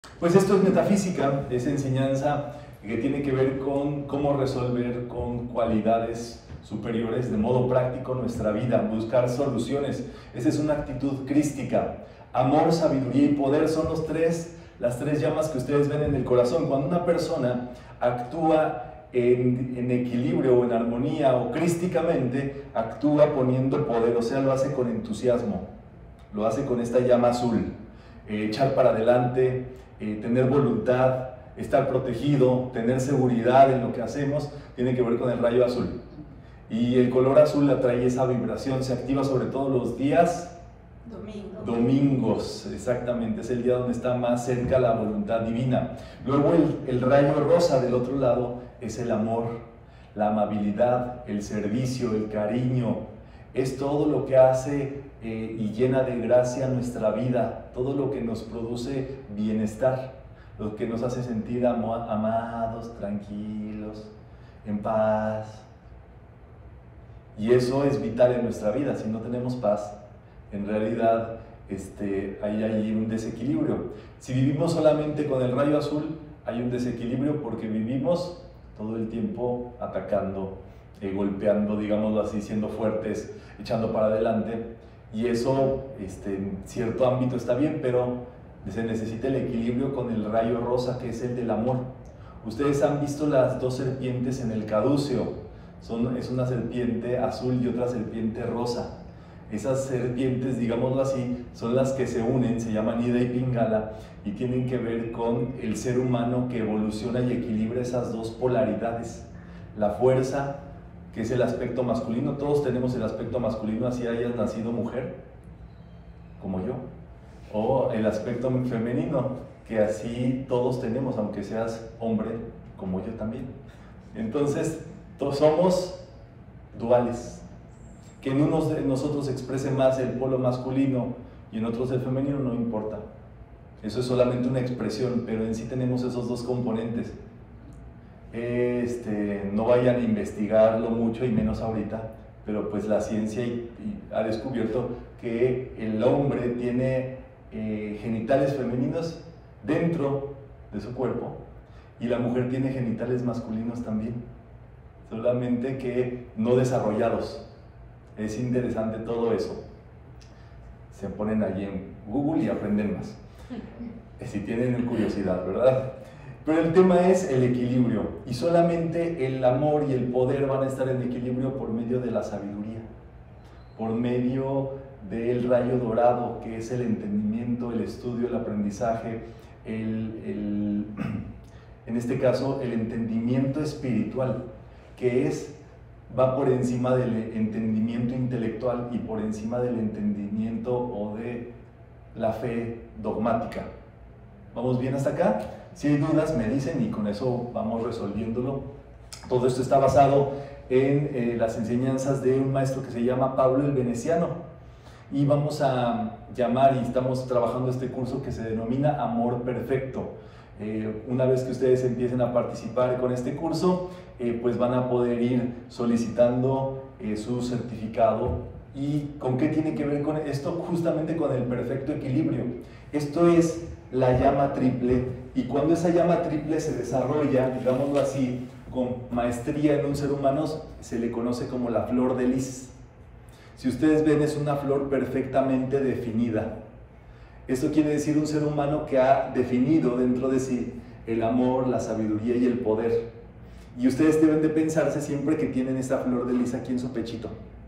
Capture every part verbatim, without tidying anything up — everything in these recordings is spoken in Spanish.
Pues esto es metafísica, es enseñanza que tiene que ver con cómo resolver con cualidades superiores de modo práctico nuestra vida, buscar soluciones. Esa es una actitud crística. Amor, sabiduría y poder son los tres, las tres llamas que ustedes ven en el corazón. Cuando una persona actúa en, en equilibrio o en armonía o crísticamente, actúa poniendo poder, o sea, lo hace con entusiasmo, lo hace con esta llama azul, eh, echar para adelante, eh, tener voluntad, estar protegido, tener seguridad en lo que hacemos, tiene que ver con el rayo azul. Y el color azul atrae esa vibración, se activa sobre todo los días Domingo. domingos, exactamente, es el día donde está más cerca la voluntad divina. Luego el, el rayo rosa del otro lado es el amor, la amabilidad, el servicio, el cariño, es todo lo que hace eh, y llena de gracia nuestra vida, todo lo que nos produce bienestar, lo que nos hace sentir am amados, tranquilos, en paz. Y eso es vital en nuestra vida. Si no tenemos paz, en realidad este, hay, hay un desequilibrio. Si vivimos solamente con el rayo azul, hay un desequilibrio porque vivimos todo el tiempo atacando, eh, golpeando, digámoslo así, siendo fuertes, echando para adelante. Y eso, este, en cierto ámbito está bien, pero se necesita el equilibrio con el rayo rosa, que es el del amor. Ustedes han visto las dos serpientes en el caduceo. Son, es una serpiente azul y otra serpiente rosa. Esas serpientes, digámoslo así, son las que se unen, se llaman Ida y Pingala, y tienen que ver con el ser humano que evoluciona y equilibra esas dos polaridades. La fuerza, que es el aspecto masculino, todos tenemos el aspecto masculino, así hayas nacido mujer, como yo, o el aspecto femenino, que así todos tenemos, aunque seas hombre, como yo también. Entonces, todos somos duales. Que en unos de nosotros exprese más el polo masculino y en otros el femenino, no importa. Eso es solamente una expresión, pero en sí tenemos esos dos componentes. Este, no vayan a investigarlo mucho y menos ahorita, pero pues la ciencia y, y ha descubierto que el hombre tiene eh, genitales femeninos dentro de su cuerpo y la mujer tiene genitales masculinos también, solamente que no desarrollados. Es interesante todo eso. Se ponen allí en Google y aprenden más, si tienen curiosidad, ¿verdad? Pero el tema es el equilibrio, y solamente el amor y el poder van a estar en equilibrio por medio de la sabiduría, por medio del rayo dorado, que es el entendimiento, el estudio, el aprendizaje, el, el, en este caso el entendimiento espiritual, que es va por encima del entendimiento intelectual y por encima del entendimiento o de la fe dogmática. ¿Vamos bien hasta acá? Si hay dudas me dicen y con eso vamos resolviéndolo. Todo esto está basado en eh, las enseñanzas de un maestro que se llama Pablo el Veneciano, y vamos a llamar, y estamos trabajando este curso que se denomina Amor Perfecto. Eh, una vez que ustedes empiecen a participar con este curso, eh, pues van a poder ir solicitando eh, su certificado. ¿Y con qué tiene que ver con esto? Justamente con el perfecto equilibrio. Esto es la llama triple, y cuando esa llama triple se desarrolla, digámoslo así, con maestría en un ser humano, se le conoce como la flor de lis. Si ustedes ven, es una flor perfectamente definida. Esto quiere decir un ser humano que ha definido dentro de sí el amor, la sabiduría y el poder. Y ustedes deben de pensarse siempre que tienen esta flor de lis aquí en su pechito.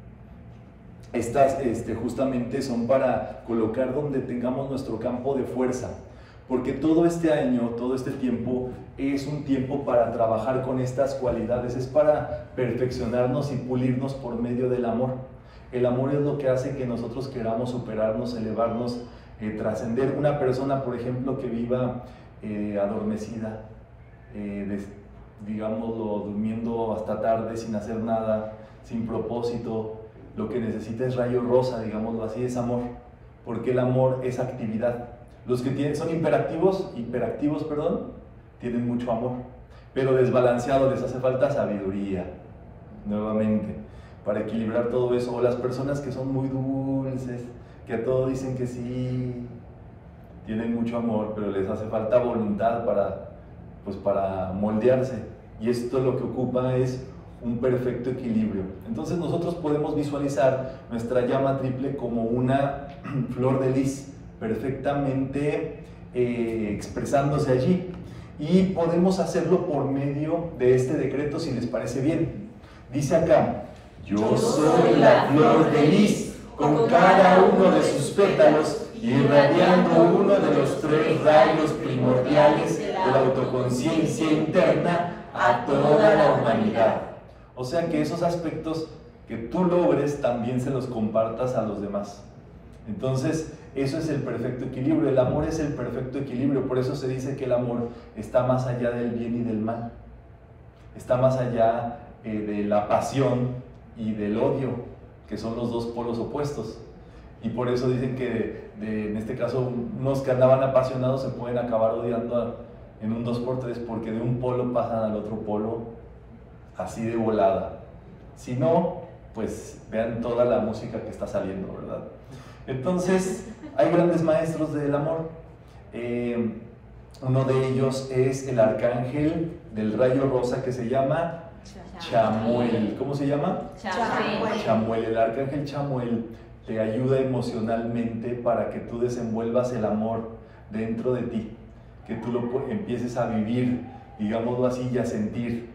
Estas este, justamente son para colocar donde tengamos nuestro campo de fuerza. Porque todo este año, todo este tiempo, es un tiempo para trabajar con estas cualidades, es para perfeccionarnos y pulirnos por medio del amor. El amor es lo que hace que nosotros queramos superarnos, elevarnos, Eh, trascender. Una persona, por ejemplo, que viva eh, adormecida, eh, des, digámoslo, durmiendo hasta tarde sin hacer nada, sin propósito, lo que necesita es rayo rosa, digámoslo así, es amor, porque el amor es actividad. Los que tienen, son hiperactivos, hiperactivos, perdón, tienen mucho amor, pero desbalanceado, les hace falta sabiduría, nuevamente, para equilibrar todo eso. O las personas que son muy dulces, que a todo dicen que sí, tienen mucho amor, pero les hace falta voluntad para, pues, para moldearse. Y esto lo que ocupa es un perfecto equilibrio. Entonces nosotros podemos visualizar nuestra llama triple como una flor de lis, perfectamente eh, expresándose allí. Y podemos hacerlo por medio de este decreto, si les parece bien. Dice acá: yo soy la flor de lis, con cada uno de sus pétalos, irradiando uno de los tres rayos primordiales de la autoconciencia interna a toda la humanidad. O sea que esos aspectos que tú logres también se los compartas a los demás. Entonces, eso es el perfecto equilibrio. El amor es el perfecto equilibrio. Por eso se dice que el amor está más allá del bien y del mal. Está más allá eh, de la pasión y del odio, que son los dos polos opuestos. Y por eso dicen que, de, en este caso, unos que andaban apasionados se pueden acabar odiando a, en un dos por tres, porque de un polo pasan al otro polo así de volada. Si no, pues vean toda la música que está saliendo, ¿verdad? Entonces, hay grandes maestros del amor. Eh, uno de ellos es el arcángel del rayo rosa, que se llama Chamuel. ¿Cómo se llama? Chamuel. Chamuel. El arcángel Chamuel te ayuda emocionalmente para que tú desenvuelvas el amor dentro de ti, que tú lo empieces a vivir, digámoslo así, y a sentir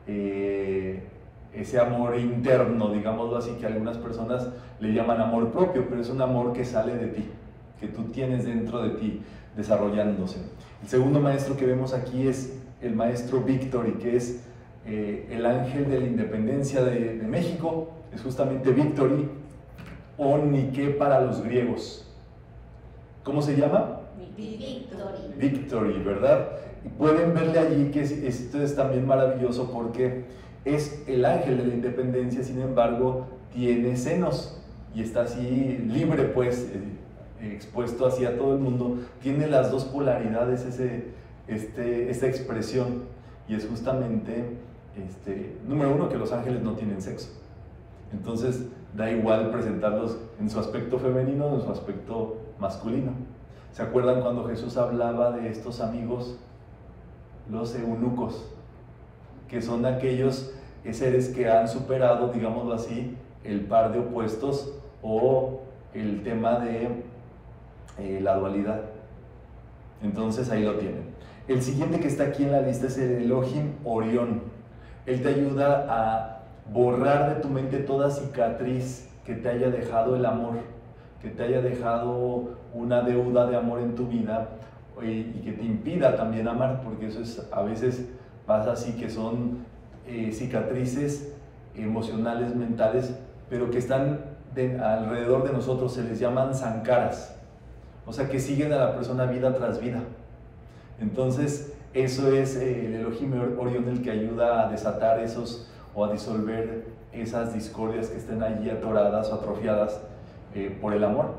eh, ese amor interno, digámoslo así, que algunas personas le llaman amor propio, pero es un amor que sale de ti, que tú tienes dentro de ti, desarrollándose. El segundo maestro que vemos aquí es el maestro Victory, que es eh, el ángel de la independencia de, de México. Es justamente Victory, o Nike para los griegos. ¿Cómo se llama? Victory. Victory, ¿verdad? Y pueden verle allí que esto es también maravilloso, porque es el ángel de la independencia, sin embargo, tiene senos y está así libre, pues, eh, expuesto así a todo el mundo. Tiene las dos polaridades, ese, este, esta expresión, y es justamente, este, número uno, que los ángeles no tienen sexo. Entonces, da igual presentarlos en su aspecto femenino o en su aspecto masculino. ¿Se acuerdan cuando Jesús hablaba de estos amigos, los eunucos, que son aquellos seres que han superado, digámoslo así, el par de opuestos o el tema de eh, la dualidad? Entonces ahí lo tienen. El siguiente que está aquí en la lista es el Elohim Orión. Él te ayuda a borrar de tu mente toda cicatriz que te haya dejado el amor, que te haya dejado una deuda de amor en tu vida y, y que te impida también amar, porque eso es, a veces pasa así, que son eh, cicatrices emocionales, mentales, pero que están de, alrededor de nosotros, se les llaman sankaras, o sea, que siguen a la persona vida tras vida. Entonces, eso es eh, el Elohim Orión, el que ayuda a desatar esos o a disolver esas discordias que estén allí atoradas o atrofiadas eh, por el amor.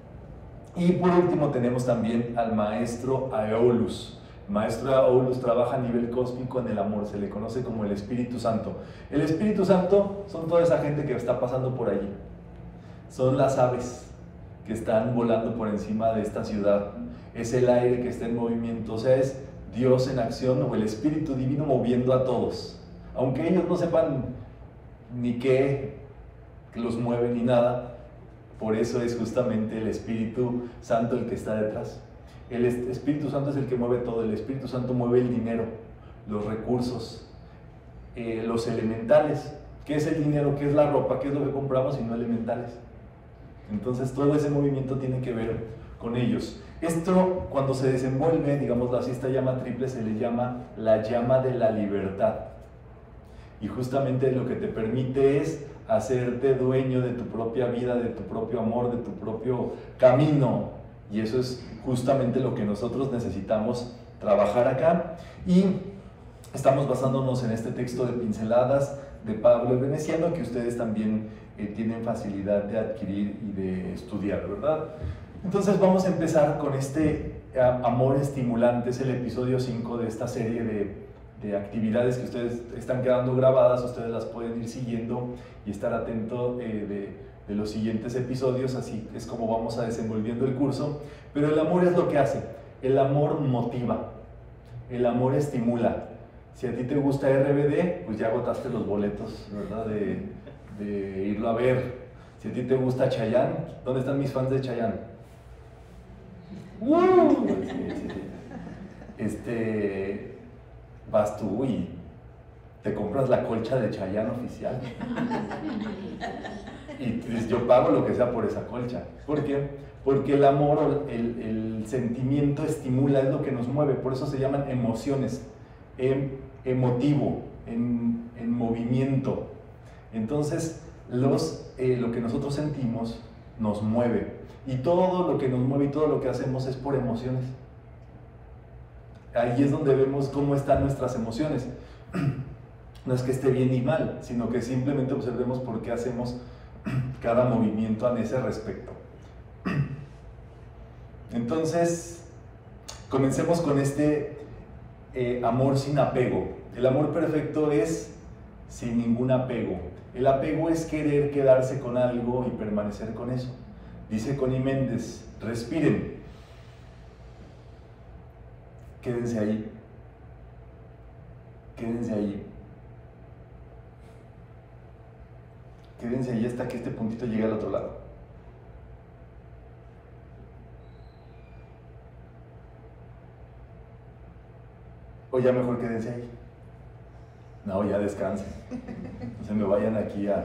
Y por último tenemos también al maestro Aeolus. El maestro Aeolus trabaja a nivel cósmico en el amor, se le conoce como el Espíritu Santo. El Espíritu Santo son toda esa gente que está pasando por allí. Son las aves que están volando por encima de esta ciudad. Es el aire que está en movimiento, o sea, es Dios en acción, o el Espíritu Divino moviendo a todos. Aunque ellos no sepan ni qué los mueve ni nada, por eso es justamente el Espíritu Santo el que está detrás. El Espíritu Santo es el que mueve todo. El Espíritu Santo mueve el dinero, los recursos, eh, los elementales. ¿Qué es el dinero? ¿Qué es la ropa? ¿Qué es lo que compramos y no elementales? Entonces todo ese movimiento tiene que ver con ellos. Esto, cuando se desenvuelve, digamos así, esta llama triple se le llama la llama de la libertad. Y justamente lo que te permite es hacerte dueño de tu propia vida, de tu propio amor, de tu propio camino. Y eso es justamente lo que nosotros necesitamos trabajar acá. Y estamos basándonos en este texto de Pinceladas de Pablo el Veneciano, que ustedes también eh, tienen facilidad de adquirir y de estudiar, ¿verdad? Entonces vamos a empezar con este amor estimulante. Es el episodio cinco de esta serie de de actividades que ustedes están quedando grabadas. Ustedes las pueden ir siguiendo y estar atentos eh, de, de los siguientes episodios, así es como vamos a desenvolviendo el curso. Pero el amor es lo que hace, el amor motiva, el amor estimula. Si a ti te gusta R B D, pues ya agotaste los boletos, ¿verdad? De, de irlo a ver. Si a ti te gusta Chayanne, ¿dónde están mis fans de Chayanne? ¡Uh! Sí, sí, sí. Este, vas tú y te compras la colcha de Chayanne oficial. Y dices, yo pago lo que sea por esa colcha. ¿Por qué? Porque el amor, el, el sentimiento estimula, es lo que nos mueve. Por eso se llaman emociones. Em, emotivo, en, en movimiento. Entonces, los, eh, lo que nosotros sentimos nos mueve. Y todo lo que nos mueve y todo lo que hacemos es por emociones. Ahí es donde vemos cómo están nuestras emociones. No es que esté bien ni mal, sino que simplemente observemos por qué hacemos cada movimiento en ese respecto. Entonces, comencemos con este eh, amor sin apego. El amor perfecto es sin ningún apego. El apego es querer quedarse con algo y permanecer con eso. Dice Connie Méndez, respiren. Quédense ahí. Quédense ahí. Quédense ahí hasta que este puntito llegue al otro lado. O ya mejor quédense ahí. No, ya descansen. No se me vayan aquí a...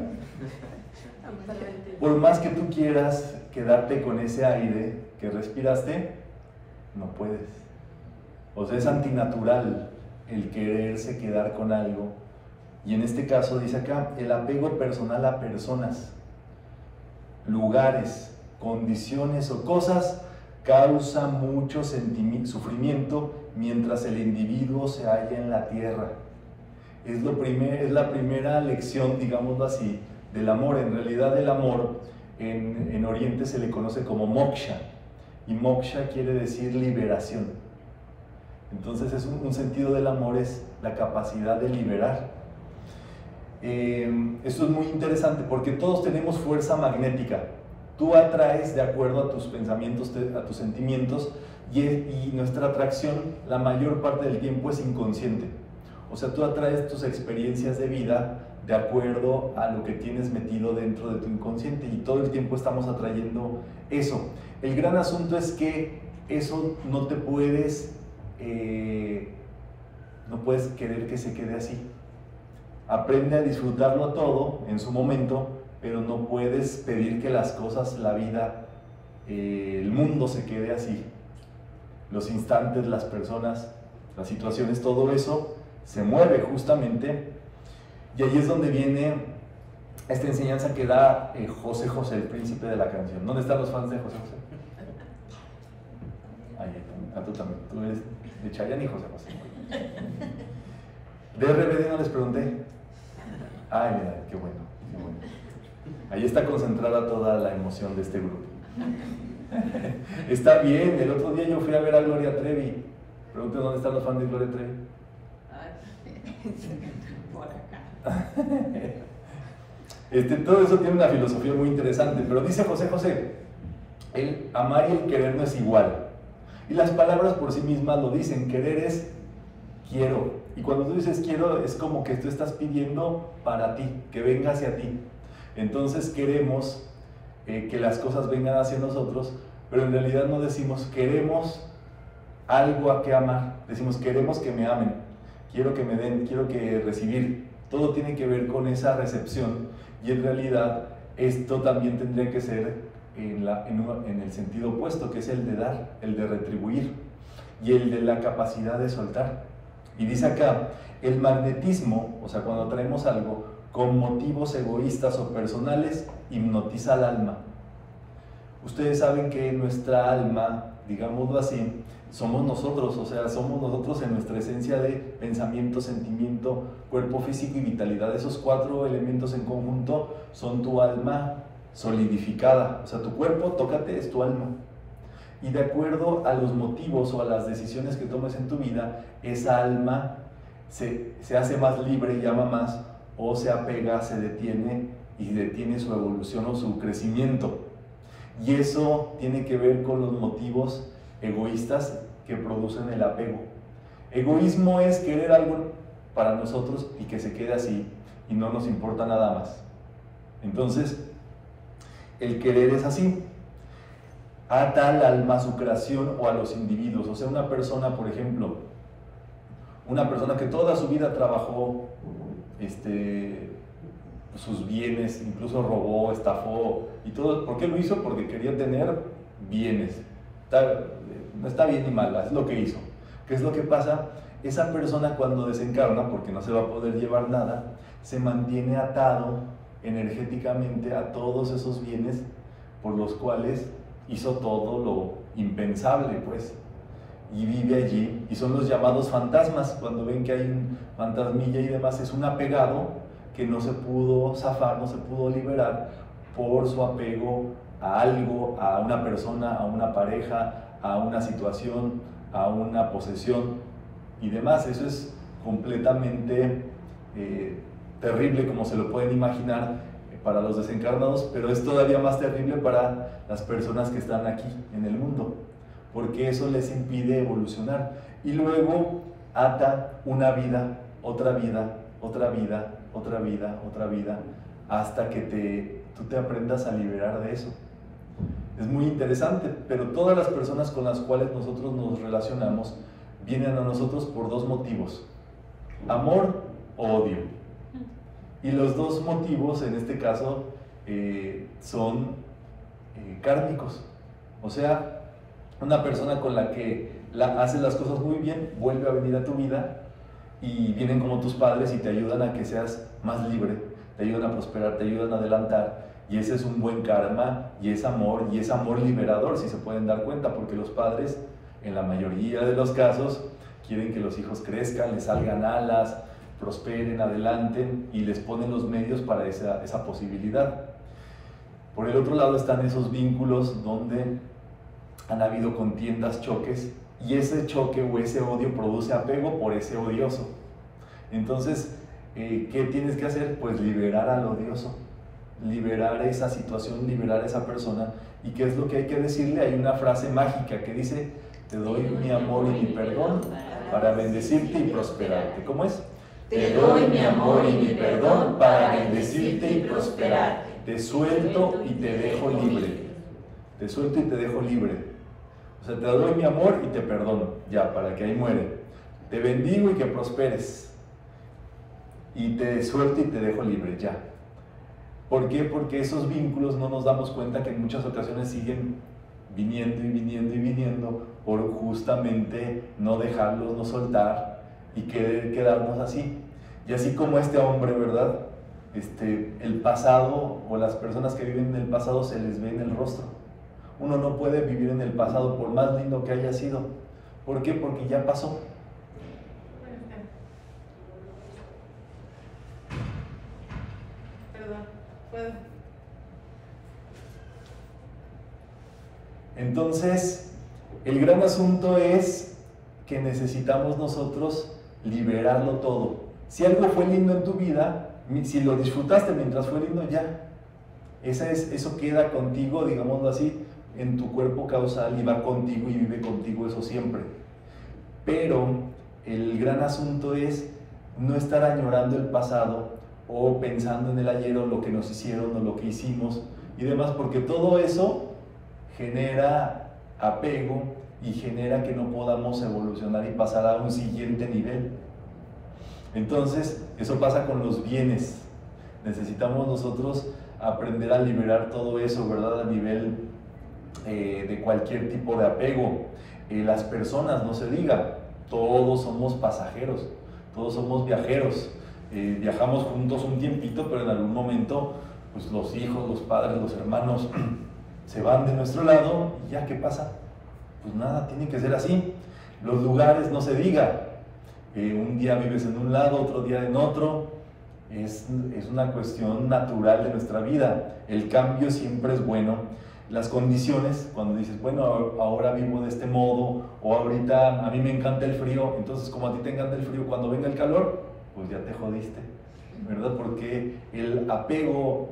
Por más que tú quieras quedarte con ese aire que respiraste, no puedes. O sea, es antinatural el quererse quedar con algo. Y en este caso dice acá, el apego personal a personas, lugares, condiciones o cosas causa mucho sufrimiento mientras el individuo se halla en la tierra. Es, lo primer, es la primera lección, digámoslo así, del amor. En realidad el amor en, en Oriente se le conoce como moksha, y moksha quiere decir liberación. Entonces es un, un sentido del amor, es la capacidad de liberar. Eh, esto es muy interesante porque todos tenemos fuerza magnética. Tú atraes de acuerdo a tus pensamientos, a tus sentimientos, y, y nuestra atracción la mayor parte del tiempo es inconsciente. O sea, tú atraes tus experiencias de vida de acuerdo a lo que tienes metido dentro de tu inconsciente, y todo el tiempo estamos atrayendo eso. El gran asunto es que eso no te puedes, eh, no puedes querer que se quede así. Aprende a disfrutarlo todo en su momento, pero no puedes pedir que las cosas, la vida, eh, el mundo se quede así. Los instantes, las personas, las situaciones, todo eso se mueve justamente. Y ahí es donde viene esta enseñanza que da eh, José José, el príncipe de la canción. ¿Dónde están los fans de José José? Ahí, ah, tú también. Tú eres de Chayanne y José José. De R B D no les pregunté. Ay, mira, qué bueno, qué bueno. Ahí está concentrada toda la emoción de este grupo. Está bien, el otro día yo fui a ver a Gloria Trevi. Pregunten dónde están los fans de Gloria Trevi. Por acá. Este, todo eso tiene una filosofía muy interesante, pero dice José José, el amar y el querer no es igual. Y las palabras por sí mismas lo dicen, querer es quiero. Y cuando tú dices quiero, es como que tú estás pidiendo para ti, que venga hacia ti. Entonces queremos eh, que las cosas vengan hacia nosotros, pero en realidad no decimos queremos algo a que amar, decimos queremos que me amen, quiero que me den, quiero que recibir. Todo tiene que ver con esa recepción, y en realidad esto también tendría que ser en, la, en, un, en el sentido opuesto, que es el de dar, el de retribuir, y el de la capacidad de soltar. Y dice acá, el magnetismo, o sea, cuando traemos algo con motivos egoístas o personales, hipnotiza al alma. Ustedes saben que nuestra alma, digámoslo así, somos nosotros, o sea, somos nosotros en nuestra esencia de pensamiento, sentimiento, cuerpo físico y vitalidad. Esos cuatro elementos en conjunto son tu alma solidificada. O sea, tu cuerpo, tócate, es tu alma. Y de acuerdo a los motivos o a las decisiones que tomes en tu vida, esa alma se, se hace más libre y ama más, o se apega, se detiene y detiene su evolución o su crecimiento. Y eso tiene que ver con los motivos egoístas que producen el apego. Egoísmo es querer algo para nosotros y que se quede así y no nos importa nada más. Entonces, el querer es así. Ata al alma a su creación o a los individuos. O sea, una persona, por ejemplo, una persona que toda su vida trabajó este, sus bienes, incluso robó, estafó y todo. ¿Por qué lo hizo? Porque quería tener bienes. Está, no está bien ni mal, es lo que hizo. ¿Qué es lo que pasa? Esa persona cuando desencarna, porque no se va a poder llevar nada, se mantiene atado energéticamente a todos esos bienes por los cuales hizo todo lo impensable, pues, y vive allí, y son los llamados fantasmas. Cuando ven que hay un fantasmilla y demás, es un apegado que no se pudo zafar, no se pudo liberar por su apego a algo, a una persona, a una pareja, a una situación, a una posesión y demás. Eso es completamente eh, terrible, como se lo pueden imaginar, para los desencarnados, pero es todavía más terrible para las personas que están aquí en el mundo, porque eso les impide evolucionar. Y luego ata una vida, otra vida, otra vida, otra vida, otra vida, hasta que te, tú te aprendas a liberar de eso. Es muy interesante, pero todas las personas con las cuales nosotros nos relacionamos vienen a nosotros por dos motivos: amor o odio. Y los dos motivos, en este caso, eh, son eh, kármicos. O sea, una persona con la que la, haces las cosas muy bien, vuelve a venir a tu vida y vienen como tus padres y te ayudan a que seas más libre, te ayudan a prosperar, te ayudan a adelantar. Y ese es un buen karma, y es amor, y es amor liberador, si se pueden dar cuenta, porque los padres, en la mayoría de los casos, quieren que los hijos crezcan, les salgan alas, prosperen, adelanten, y les ponen los medios para esa, esa posibilidad. Por el otro lado están esos vínculos donde han habido contiendas, choques, y ese choque o ese odio produce apego por ese odioso. Entonces, eh, ¿qué tienes que hacer? Pues liberar al odioso, liberar esa situación, liberar a esa persona. ¿Y qué es lo que hay que decirle? Hay una frase mágica que dice: te doy mi amor y mi perdón para bendecirte y prosperarte. ¿Cómo es? Te doy mi amor y mi perdón para bendecirte y prosperarte. Te suelto y te dejo libre. Te suelto y te dejo libre. O sea, te doy mi amor y te perdono, ya, para que ahí muere. Te bendigo y que prosperes. Y te suelto y te dejo libre, ya. ¿Por qué? Porque esos vínculos no nos damos cuenta que en muchas ocasiones siguen viniendo y viniendo y viniendo por justamente no dejarlos, no soltar y querer quedarnos así. Y así como este hombre, ¿verdad? Este, el pasado, o las personas que viven en el pasado, se les ve en el rostro. Uno no puede vivir en el pasado por más lindo que haya sido. ¿Por qué? Porque ya pasó. Perdón, ¿puedo? Entonces, el gran asunto es que necesitamos nosotros liberarlo todo. Si algo fue lindo en tu vida, si lo disfrutaste mientras fue lindo, ya. Esa es, eso queda contigo, digámoslo así, en tu cuerpo causal, y va contigo y vive contigo eso siempre. Pero el gran asunto es no estar añorando el pasado o pensando en el ayer o lo que nos hicieron o lo que hicimos y demás, porque todo eso genera apego y genera que no podamos evolucionar y pasar a un siguiente nivel. Entonces, eso pasa con los bienes. Necesitamos nosotros aprender a liberar todo eso, ¿verdad? A nivel eh, de cualquier tipo de apego. Eh, las personas, no se diga, todos somos pasajeros, todos somos viajeros. Eh, viajamos juntos un tiempito, pero en algún momento, pues los hijos, los padres, los hermanos se van de nuestro lado y ya, ¿qué pasa? Pues nada, tiene que ser así. Los lugares, no se diga. Eh, un día vives en un lado, otro día en otro. Es, es una cuestión natural de nuestra vida. El cambio siempre es bueno. Las condiciones, cuando dices, bueno, ahora vivo de este modo, o ahorita a mí me encanta el frío, entonces como a ti te encanta el frío, cuando venga el calor, pues ya te jodiste, ¿verdad? Porque el apego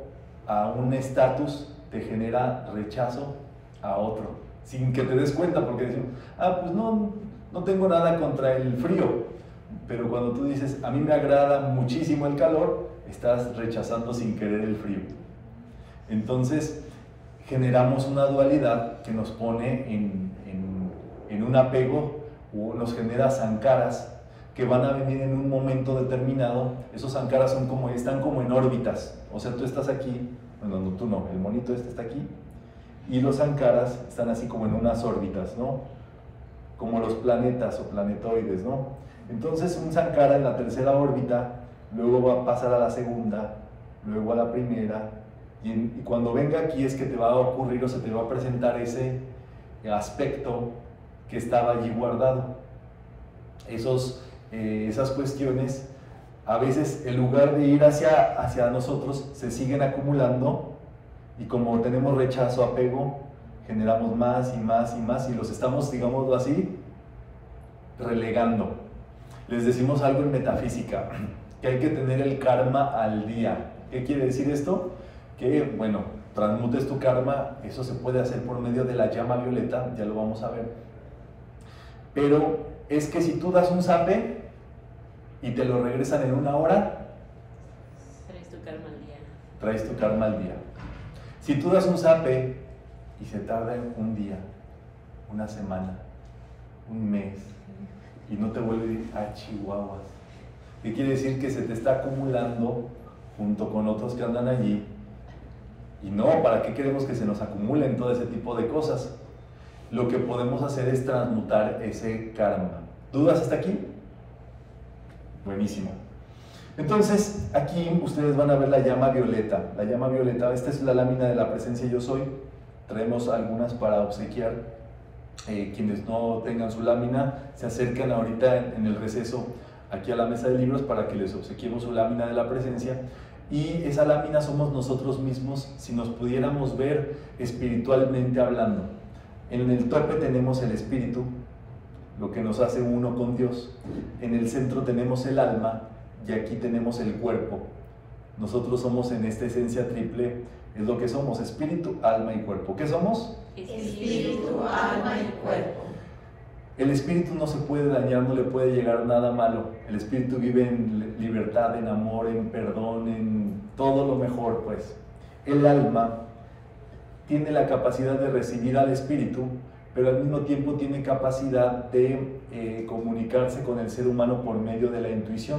a un estatus te genera rechazo a otro, sin que te des cuenta, porque decimos, ah, pues no, no tengo nada contra el frío, pero cuando tú dices, a mí me agrada muchísimo el calor, estás rechazando sin querer el frío. Entonces, generamos una dualidad que nos pone en, en, en un apego, o nos genera sankaras que van a venir en un momento determinado. Esos sankaras son como, están como en órbitas, o sea, tú estás aquí, bueno, no, tú no, el monito este está aquí, y los sankaras están así como en unas órbitas, ¿no? Como los planetas o planetoides, ¿no? Entonces un sankara en la tercera órbita, luego va a pasar a la segunda, luego a la primera, y, en, y cuando venga aquí es que te va a ocurrir o se te va a presentar ese aspecto que estaba allí guardado. Esos, eh, esas cuestiones, a veces en lugar de ir hacia, hacia nosotros, se siguen acumulando, y como tenemos rechazo, apego, generamos más y más y más, y los estamos, digámoslo así, relegando. Les decimos algo en metafísica, que hay que tener el karma al día. ¿Qué quiere decir esto? Que, bueno, transmutes tu karma, eso se puede hacer por medio de la llama violeta, ya lo vamos a ver. Pero es que si tú das un zape y te lo regresan en una hora, traes tu karma al día. Traes tu karma al día. Si tú das un zape y se tarda un día, una semana, un mes, y no te vuelve a Chihuahuas, ¿qué quiere decir? Que se te está acumulando junto con otros que andan allí. Y no, ¿para qué queremos que se nos acumulen todo ese tipo de cosas? Lo que podemos hacer es transmutar ese karma. ¿Dudas hasta aquí? Buenísimo. Entonces, aquí ustedes van a ver la llama violeta. La llama violeta, esta es la lámina de la presencia Yo Soy. Traemos algunas para obsequiar. Eh, quienes no tengan su lámina, se acercan ahorita en, en el receso aquí a la mesa de libros para que les obsequiemos su lámina de la presencia. Y esa lámina somos nosotros mismos, si nos pudiéramos ver espiritualmente hablando. En el tope tenemos el espíritu, lo que nos hace uno con Dios. En el centro tenemos el alma y aquí tenemos el cuerpo. Nosotros somos en esta esencia triple, es lo que somos, espíritu, alma y cuerpo. ¿Qué somos? Espíritu, alma y cuerpo. El espíritu no se puede dañar, no le puede llegar nada malo. El espíritu vive en libertad, en amor, en perdón, en todo lo mejor, pues. El alma tiene la capacidad de recibir al espíritu, pero al mismo tiempo tiene capacidad de eh, comunicarse con el ser humano por medio de la intuición.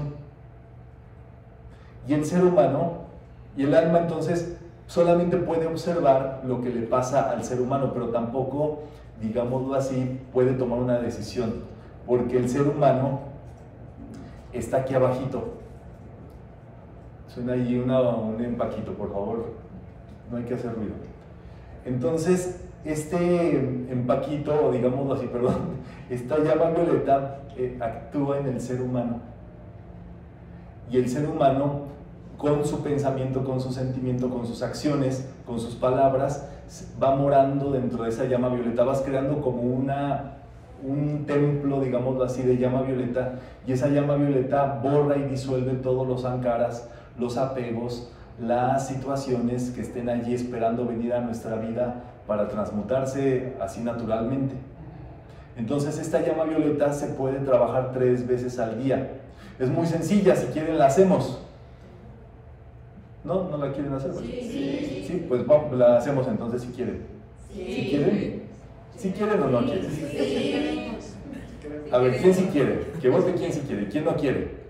Y el ser humano, y el alma entonces, solamente puede observar lo que le pasa al ser humano, pero tampoco, digámoslo así, puede tomar una decisión, porque el ser humano está aquí abajito. Suena allí una, un empaquito, por favor, no hay que hacer ruido. Entonces, este empaquito, o digámoslo así, perdón, esta llama violeta eh, actúa en el ser humano. Y el ser humano, con su pensamiento, con su sentimiento, con sus acciones, con sus palabras, va morando dentro de esa llama violeta, vas creando como una, un templo, digámoslo así, de llama violeta, y esa llama violeta borra y disuelve todos los sankaras, los apegos, las situaciones que estén allí esperando venir a nuestra vida para transmutarse así naturalmente. Entonces esta llama violeta se puede trabajar tres veces al día. Es muy sencilla, si quieren la hacemos. ¿No? ¿No la quieren hacer? Sí, sí. Sí, pues vamos, la hacemos entonces si quieren. Sí. ¿Sí quieren? ¿Sí quieren o no quieren? Sí. A ver, ¿quién sí quiere? Que vote quién sí quiere, quién no quiere.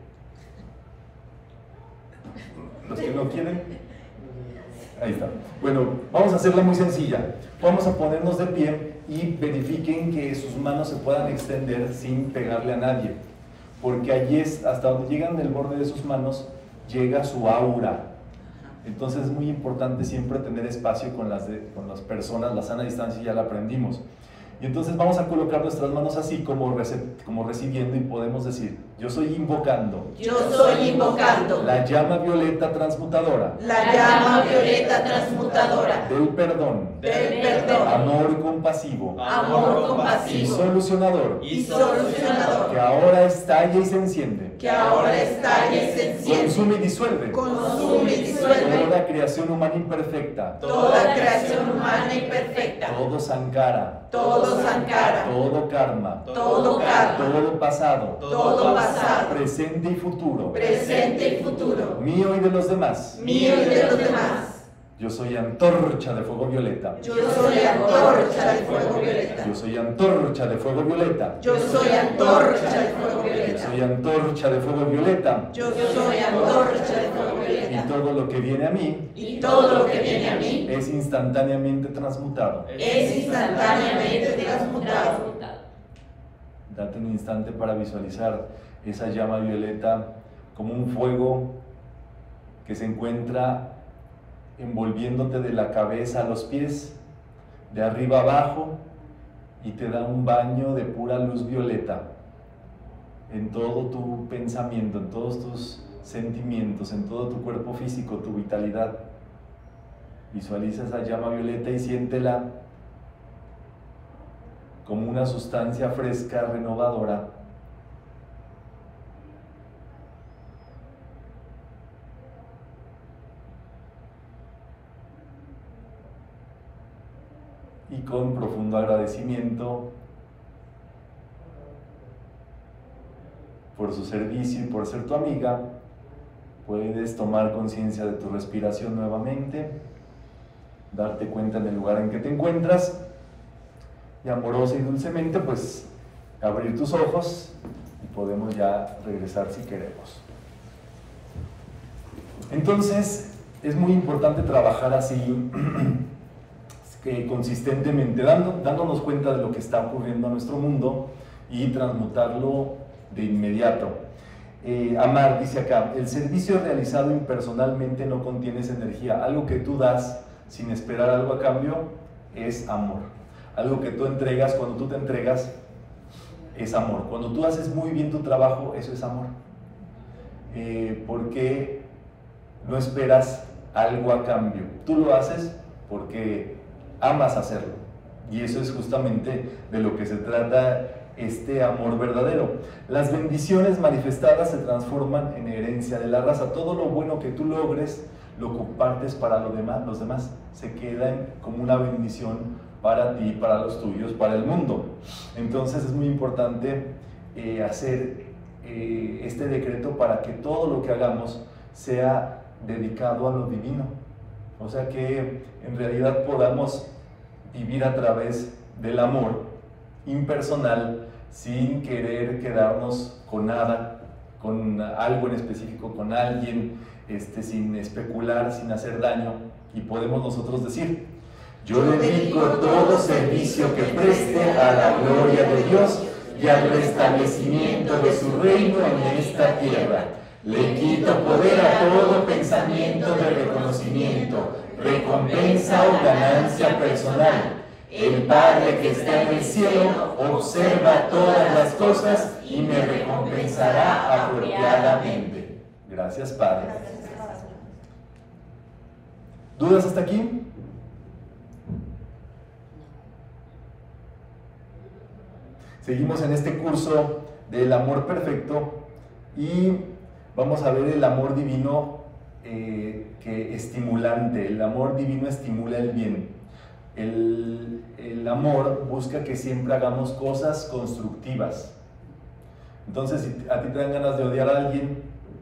Los que no quieren. Ahí está. Bueno, vamos a hacerla muy sencilla. Vamos a ponernos de pie y verifiquen que sus manos se puedan extender sin pegarle a nadie. Porque allí es, hasta donde llegan del borde de sus manos, llega su aura. Entonces es muy importante siempre tener espacio con las, de, con las personas, la sana distancia ya la aprendimos. Y Y entonces vamos a colocar nuestras manos así como, como recibiendo y podemos decir, yo soy invocando. Yo soy invocando. La llama violeta transmutadora. La llama violeta transmutadora. Del perdón. Del perdón. Amor compasivo. Amor compasivo. Y solucionador. Y solucionador. Que ahora estalla y se enciende. Que ahora estalla y se enciende. Consume y disuelve. Consume y disuelve. Toda creación humana imperfecta. Toda creación humana imperfecta. Todo sankara. Todo sankara. Todo karma. Todo karma. Todo pasado. Todo pasado. Presente y futuro. Presente y futuro. Mío y de los demás. Mío y de los demás. Yo soy antorcha de fuego violeta. Yo soy antorcha de fuego violeta. Yo soy antorcha de fuego violeta. Yo soy antorcha de fuego Yo violeta. soy antorcha de fuego violeta. Yo soy antorcha de fuego Y violeta. todo lo que viene a mí Y todo lo que viene a mí es instantáneamente transmutado. es instantáneamente transmutado. Transmutado. Date un instante para visualizar esa llama violeta como un fuego que se encuentra envolviéndote de la cabeza a los pies, de arriba abajo, y te da un baño de pura luz violeta en todo tu pensamiento, en todos tus sentimientos, en todo tu cuerpo físico, tu vitalidad. Visualiza esa llama violeta y siéntela como una sustancia fresca, renovadora. Y con profundo agradecimiento por su servicio y por ser tu amiga, puedes tomar conciencia de tu respiración nuevamente, darte cuenta en el lugar en que te encuentras y amorosa y dulcemente pues abrir tus ojos y podemos ya regresar si queremos. Entonces es muy importante trabajar así que consistentemente, dando, dándonos cuenta de lo que está ocurriendo en nuestro mundo y transmutarlo de inmediato. Eh, Amar dice acá, el servicio realizado impersonalmente no contiene esa energía. Algo que tú das sin esperar algo a cambio es amor. Algo que tú entregas, cuando tú te entregas, es amor. Cuando tú haces muy bien tu trabajo, eso es amor. Eh, porque no esperas algo a cambio. Tú lo haces porque amas hacerlo. Y eso es justamente de lo que se trata este amor verdadero. Las bendiciones manifestadas se transforman en herencia de la raza. Todo lo bueno que tú logres, lo compartes para los demás. Los demás se quedan como una bendición para ti, para los tuyos, para el mundo. Entonces es muy importante eh, hacer eh, este decreto para que todo lo que hagamos sea dedicado a lo divino. O sea que en realidad podamos vivir a través del amor impersonal sin querer quedarnos con nada, con algo en específico, con alguien, este, sin especular, sin hacer daño. Y podemos nosotros decir, yo dedico todo servicio que preste a la gloria de Dios y al restablecimiento de su reino en esta tierra. Le quito poder a todo pensamiento de reconocimiento, recompensa o ganancia personal. El Padre que está en el cielo observa todas las cosas y me recompensará apropiadamente. Gracias, Padre. ¿Dudas hasta aquí? Seguimos en este curso del amor perfecto y vamos a ver el amor divino eh, que estimulante. El amor divino estimula el bien. El, el amor busca que siempre hagamos cosas constructivas. Entonces, si a ti te dan ganas de odiar a alguien,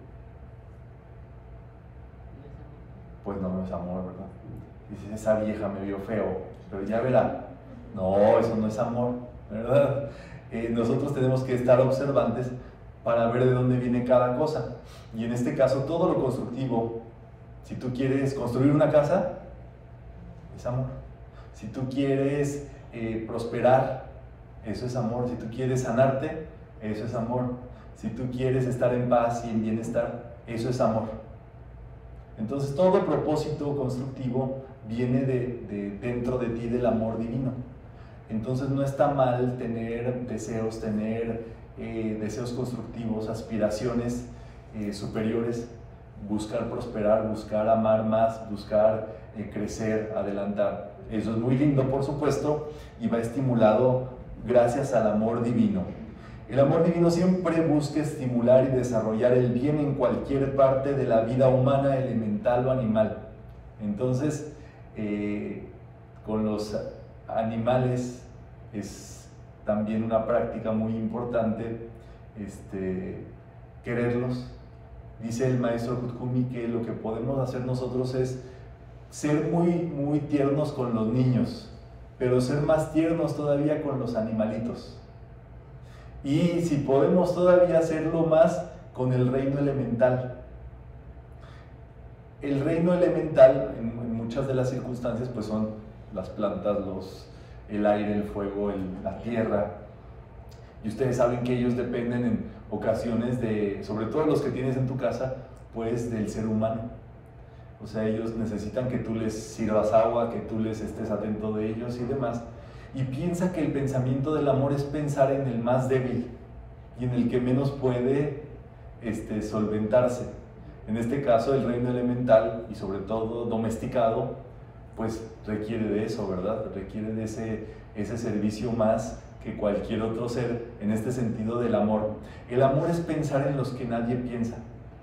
pues no, no es amor, ¿verdad? Dices, esa vieja me vio feo, pero ya verá. No, eso no es amor, ¿verdad? Eh, nosotros tenemos que estar observantes para ver de dónde viene cada cosa. Y en este caso, todo lo constructivo, si tú quieres construir una casa, es amor. Si tú quieres eh, prosperar, eso es amor. Si tú quieres sanarte, eso es amor. Si tú quieres estar en paz y en bienestar, eso es amor. Entonces todo propósito constructivo viene de, de dentro de ti del amor divino. Entonces no está mal tener deseos, tener eh, deseos constructivos, aspiraciones eh, superiores, buscar prosperar, buscar amar más, buscar eh, crecer, adelantar. Eso es muy lindo, por supuesto, y va estimulado gracias al amor divino. El amor divino siempre busca estimular y desarrollar el bien en cualquier parte de la vida humana, elemental o animal. Entonces, eh, con los animales es también una práctica muy importante este, quererlos. Dice el maestro Kuthumi que lo que podemos hacer nosotros es ser muy, muy tiernos con los niños, pero ser más tiernos todavía con los animalitos. Y si podemos todavía hacerlo más con el reino elemental. El reino elemental, en, en muchas de las circunstancias, pues son las plantas, los, el aire, el fuego, el, la tierra. Y ustedes saben que ellos dependen en ocasiones de, sobre todo los que tienes en tu casa, pues del ser humano. O sea, ellos necesitan que tú les sirvas agua, que tú les estés atento de ellos y demás. Y piensa que el pensamiento del amor es pensar en el más débil y en el que menos puede este, solventarse. En este caso, el reino elemental y sobre todo domesticado, pues requiere de eso, ¿verdad? Requiere de ese, ese servicio más que cualquier otro ser en este sentido del amor. El amor es pensar en los que nadie piensa,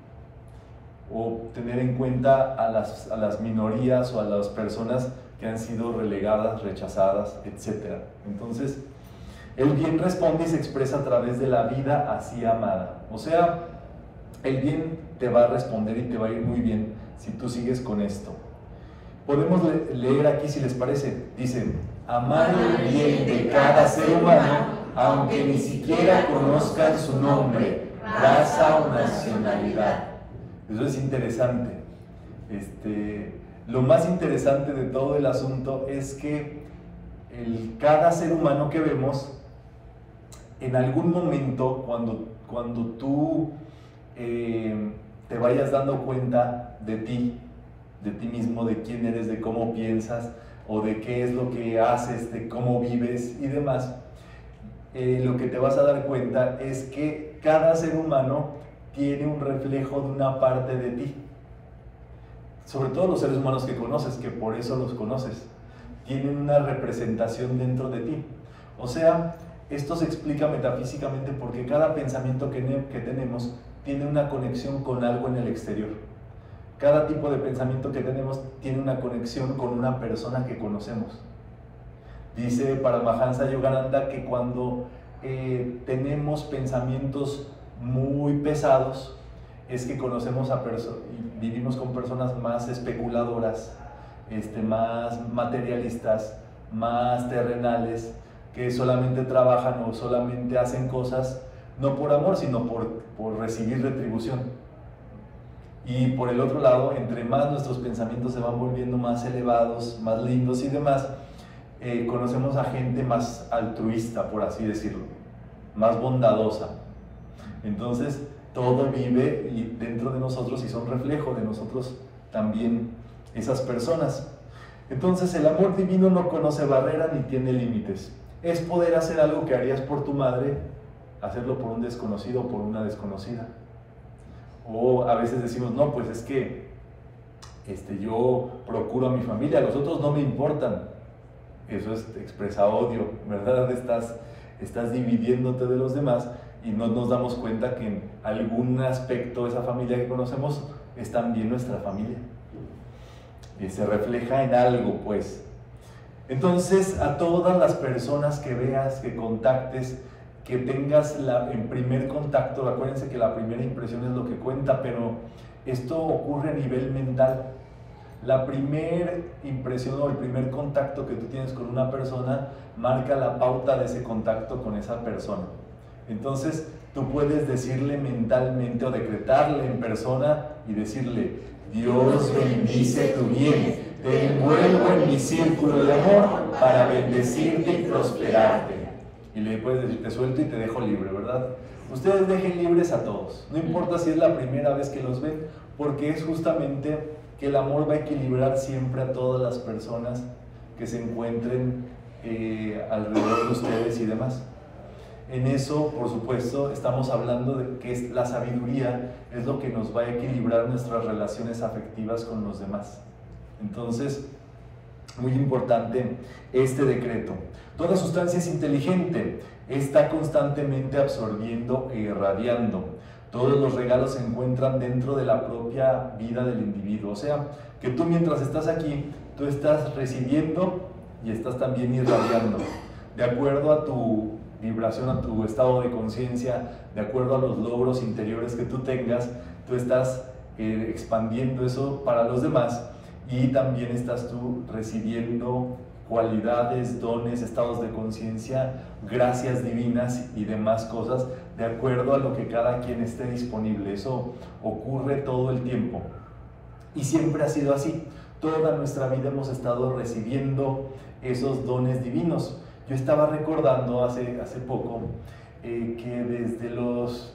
o tener en cuenta a las, a las minorías o a las personas que han sido relegadas, rechazadas, etcétera. Entonces, el bien responde y se expresa a través de la vida así amada. O sea, el bien te va a responder y te va a ir muy bien si tú sigues con esto. Podemos le leer aquí, si les parece, dice: amar el bien de cada ser humano, aunque ni siquiera conozcan su nombre, raza o nacionalidad. Eso es interesante. Este, lo más interesante de todo el asunto es que el, cada ser humano que vemos, en algún momento, cuando, cuando tú eh, te vayas dando cuenta de ti, de ti mismo, de quién eres, de cómo piensas, o de qué es lo que haces, de cómo vives y demás, eh, lo que te vas a dar cuenta es que cada ser humano tiene un reflejo de una parte de ti. Sobre todo los seres humanos que conoces, que por eso los conoces, tienen una representación dentro de ti. O sea, esto se explica metafísicamente porque cada pensamiento que, que tenemos tiene una conexión con algo en el exterior. Cada tipo de pensamiento que tenemos tiene una conexión con una persona que conocemos. Dice Paramahansa Yogananda que cuando eh, tenemos pensamientos muy pesados, es que conocemos a personas y vivimos con personas más especuladoras, este, más materialistas, más terrenales, que solamente trabajan o solamente hacen cosas no por amor, sino por, por recibir retribución. Y por el otro lado, entre más nuestros pensamientos se van volviendo más elevados, más lindos y demás, eh, conocemos a gente más altruista, por así decirlo, más bondadosa. Entonces, todo vive dentro de nosotros y son reflejo de nosotros también esas personas. Entonces, el amor divino no conoce barrera ni tiene límites. Es poder hacer algo que harías por tu madre, hacerlo por un desconocido o por una desconocida. O a veces decimos, no, pues es que este, yo procuro a mi familia, los otros no me importan. Eso es, expresa odio, ¿verdad? Estás, estás dividiéndote de los demás y no nos damos cuenta que en algún aspecto esa familia que conocemos es también nuestra familia. Y se refleja en algo, pues. Entonces, a todas las personas que veas, que contactes, que tengas la, en primer contacto, acuérdense que la primera impresión es lo que cuenta, pero esto ocurre a nivel mental. La primera impresión o el primer contacto que tú tienes con una persona marca la pauta de ese contacto con esa persona. Entonces, tú puedes decirle mentalmente o decretarle en persona y decirle: Dios bendice tu bien, te envuelvo en mi círculo de amor para bendecirte y prosperarte. Y le puedes decir: te suelto y te dejo libre, ¿verdad? Ustedes dejen libres a todos, no importa si es la primera vez que los ven, porque es justamente que el amor va a equilibrar siempre a todas las personas que se encuentren eh, alrededor de ustedes y demás. En eso, por supuesto, estamos hablando de que es la sabiduría es lo que nos va a equilibrar nuestras relaciones afectivas con los demás. Entonces, muy importante este decreto. Toda sustancia es inteligente, está constantemente absorbiendo e irradiando. Todos los regalos se encuentran dentro de la propia vida del individuo. O sea, que tú mientras estás aquí, tú estás recibiendo y estás también irradiando. De acuerdo a tu vibración, a tu estado de conciencia, de acuerdo a los logros interiores que tú tengas, tú estás eh, expandiendo eso para los demás y también estás tú recibiendo cualidades, dones, estados de conciencia, gracias divinas y demás cosas de acuerdo a lo que cada quien esté disponible. Eso ocurre todo el tiempo y siempre ha sido así. Toda nuestra vida hemos estado recibiendo esos dones divinos. Yo estaba recordando hace, hace poco eh, que desde los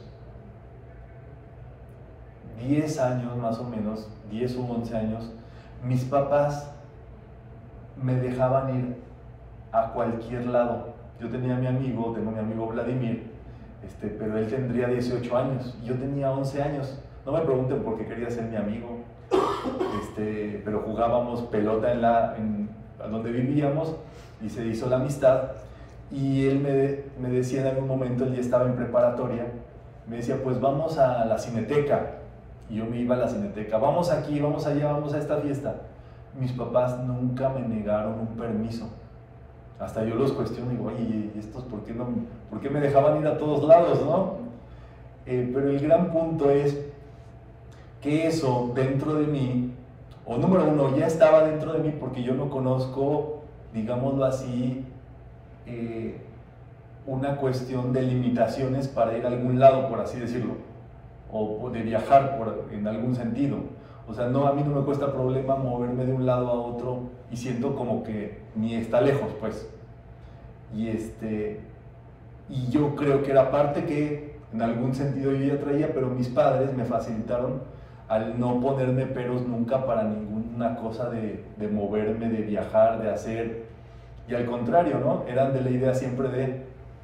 diez años más o menos, diez u once años, mis papás me dejaban ir a cualquier lado. Yo tenía a mi amigo, tengo a mi amigo Vladimir, este, pero él tendría dieciocho años y yo tenía once años. No me pregunten por qué quería ser mi amigo, este, pero jugábamos pelota en la, en, donde vivíamos y se hizo la amistad. Y él me, me decía en algún momento, él ya estaba en preparatoria, me decía, pues vamos a la Cineteca. Y yo me iba a la Cineteca, vamos aquí, vamos allá, vamos a esta fiesta. Mis papás nunca me negaron un permiso. Hasta yo los cuestiono y digo, oye, ¿y estos por qué, no, por qué me dejaban ir a todos lados, no? Eh, pero el gran punto es que eso dentro de mí, o número uno, ya estaba dentro de mí porque yo no conozco, digámoslo así, eh, una cuestión de limitaciones para ir a algún lado, por así decirlo, o de viajar por, en algún sentido. O sea, no, a mí no me cuesta problema moverme de un lado a otro y siento como que ni está lejos, pues. Y, este, y yo creo que era parte que en algún sentido yo ya traía, pero mis padres me facilitaron al no ponerme peros nunca para ninguna cosa de, de moverme, de viajar, de hacer. Y al contrario, ¿no? Eran de la idea siempre de,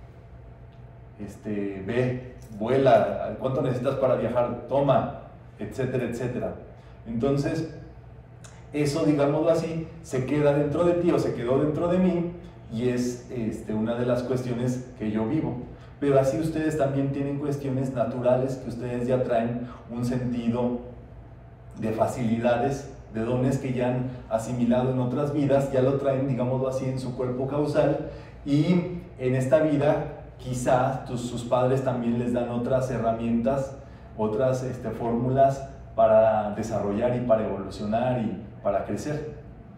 este, ve, vuela, ¿cuánto necesitas para viajar? Toma, etcétera, etcétera. Entonces, eso, digámoslo así, se queda dentro de ti o se quedó dentro de mí y es este, una de las cuestiones que yo vivo. Pero así ustedes también tienen cuestiones naturales que ustedes ya traen un sentido de facilidades, de dones que ya han asimilado en otras vidas, ya lo traen, digámoslo así, en su cuerpo causal y en esta vida quizás tus, sus padres también les dan otras herramientas, otras este, fórmulas para desarrollar y para evolucionar y para crecer.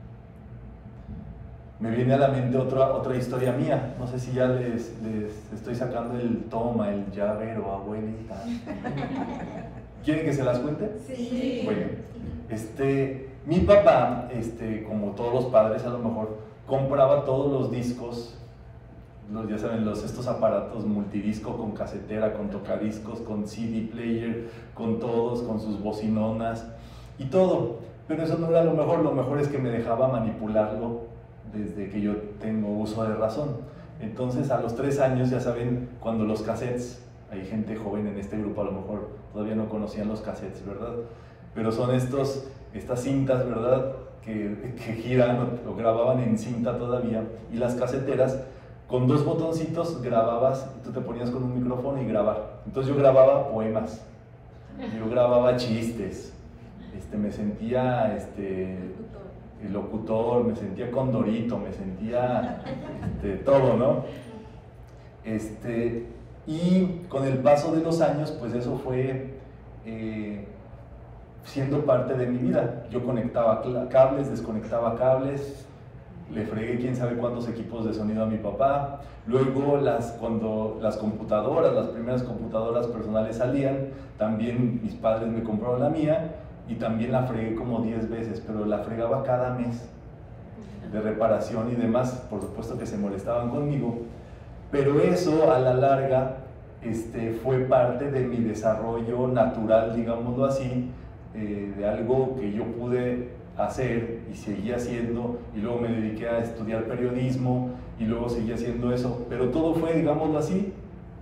Me viene a la mente otra, otra historia mía, no sé si ya les, les estoy sacando el toma, el llavero, abuelita. ¿Quieren que se las cuente? Sí. Bueno, este, mi papá, este, como todos los padres a lo mejor, compraba todos los discos, los, ya saben, los, estos aparatos multidisco con casetera, con tocadiscos, con C D player, con todos, con sus bocinonas y todo. Pero eso no era lo mejor, lo mejor es que me dejaba manipularlo desde que yo tengo uso de razón. Entonces a los tres años, ya saben, cuando los cassettes, hay gente joven en este grupo a lo mejor todavía no conocían los cassettes, ¿verdad? Pero son estos, estas cintas, ¿verdad? Que, que giran o, o grababan en cinta todavía, y las caseteras con dos botoncitos grababas, tú te ponías con un micrófono y grabar. Entonces yo grababa poemas, yo grababa chistes, este, me sentía este, el locutor, me sentía Condorito, me sentía este, todo, ¿no? Este, y con el paso de los años, pues eso fue eh, siendo parte de mi vida. Yo conectaba cables, desconectaba cables, le fregué quién sabe cuántos equipos de sonido a mi papá. Luego las, cuando las computadoras, las primeras computadoras personales salían, también mis padres me compraron la mía y también la fregué como diez veces, pero la fregaba cada mes de reparación y demás. Por supuesto que se molestaban conmigo, pero eso a la larga este, fue parte de mi desarrollo natural, digámoslo así, eh, de algo que yo pude hacer y seguí haciendo, y luego me dediqué a estudiar periodismo y luego seguí haciendo eso, pero todo fue, digámoslo así,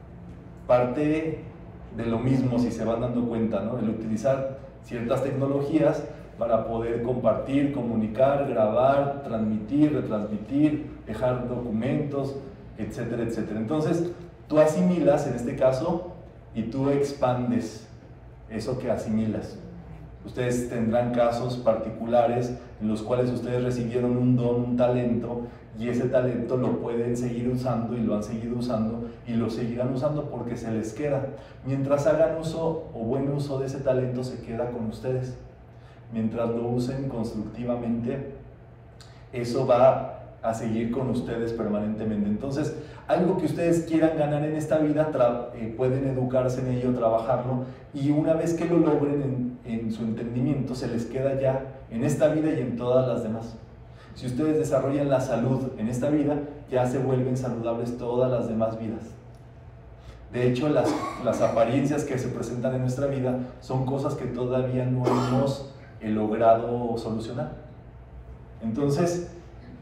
parte de lo mismo, si se van dando cuenta, ¿no? El utilizar ciertas tecnologías para poder compartir, comunicar, grabar, transmitir, retransmitir, dejar documentos, etcétera, etcétera. Entonces, tú asimilas en este caso y tú expandes eso que asimilas. Ustedes tendrán casos particulares en los cuales ustedes recibieron un don, un talento, y ese talento lo pueden seguir usando y lo han seguido usando y lo seguirán usando porque se les queda. Mientras hagan uso o buen uso de ese talento, se queda con ustedes. Mientras lo usen constructivamente, eso va a seguir con ustedes permanentemente. Entonces, algo que ustedes quieran ganar en esta vida, eh, pueden educarse en ello, trabajarlo, y una vez que lo logren en, en su entendimiento, se les queda ya en esta vida y en todas las demás. Si ustedes desarrollan la salud en esta vida, ya se vuelven saludables todas las demás vidas. De hecho, las, las apariencias que se presentan en nuestra vida son cosas que todavía no hemos eh, logrado solucionar. Entonces,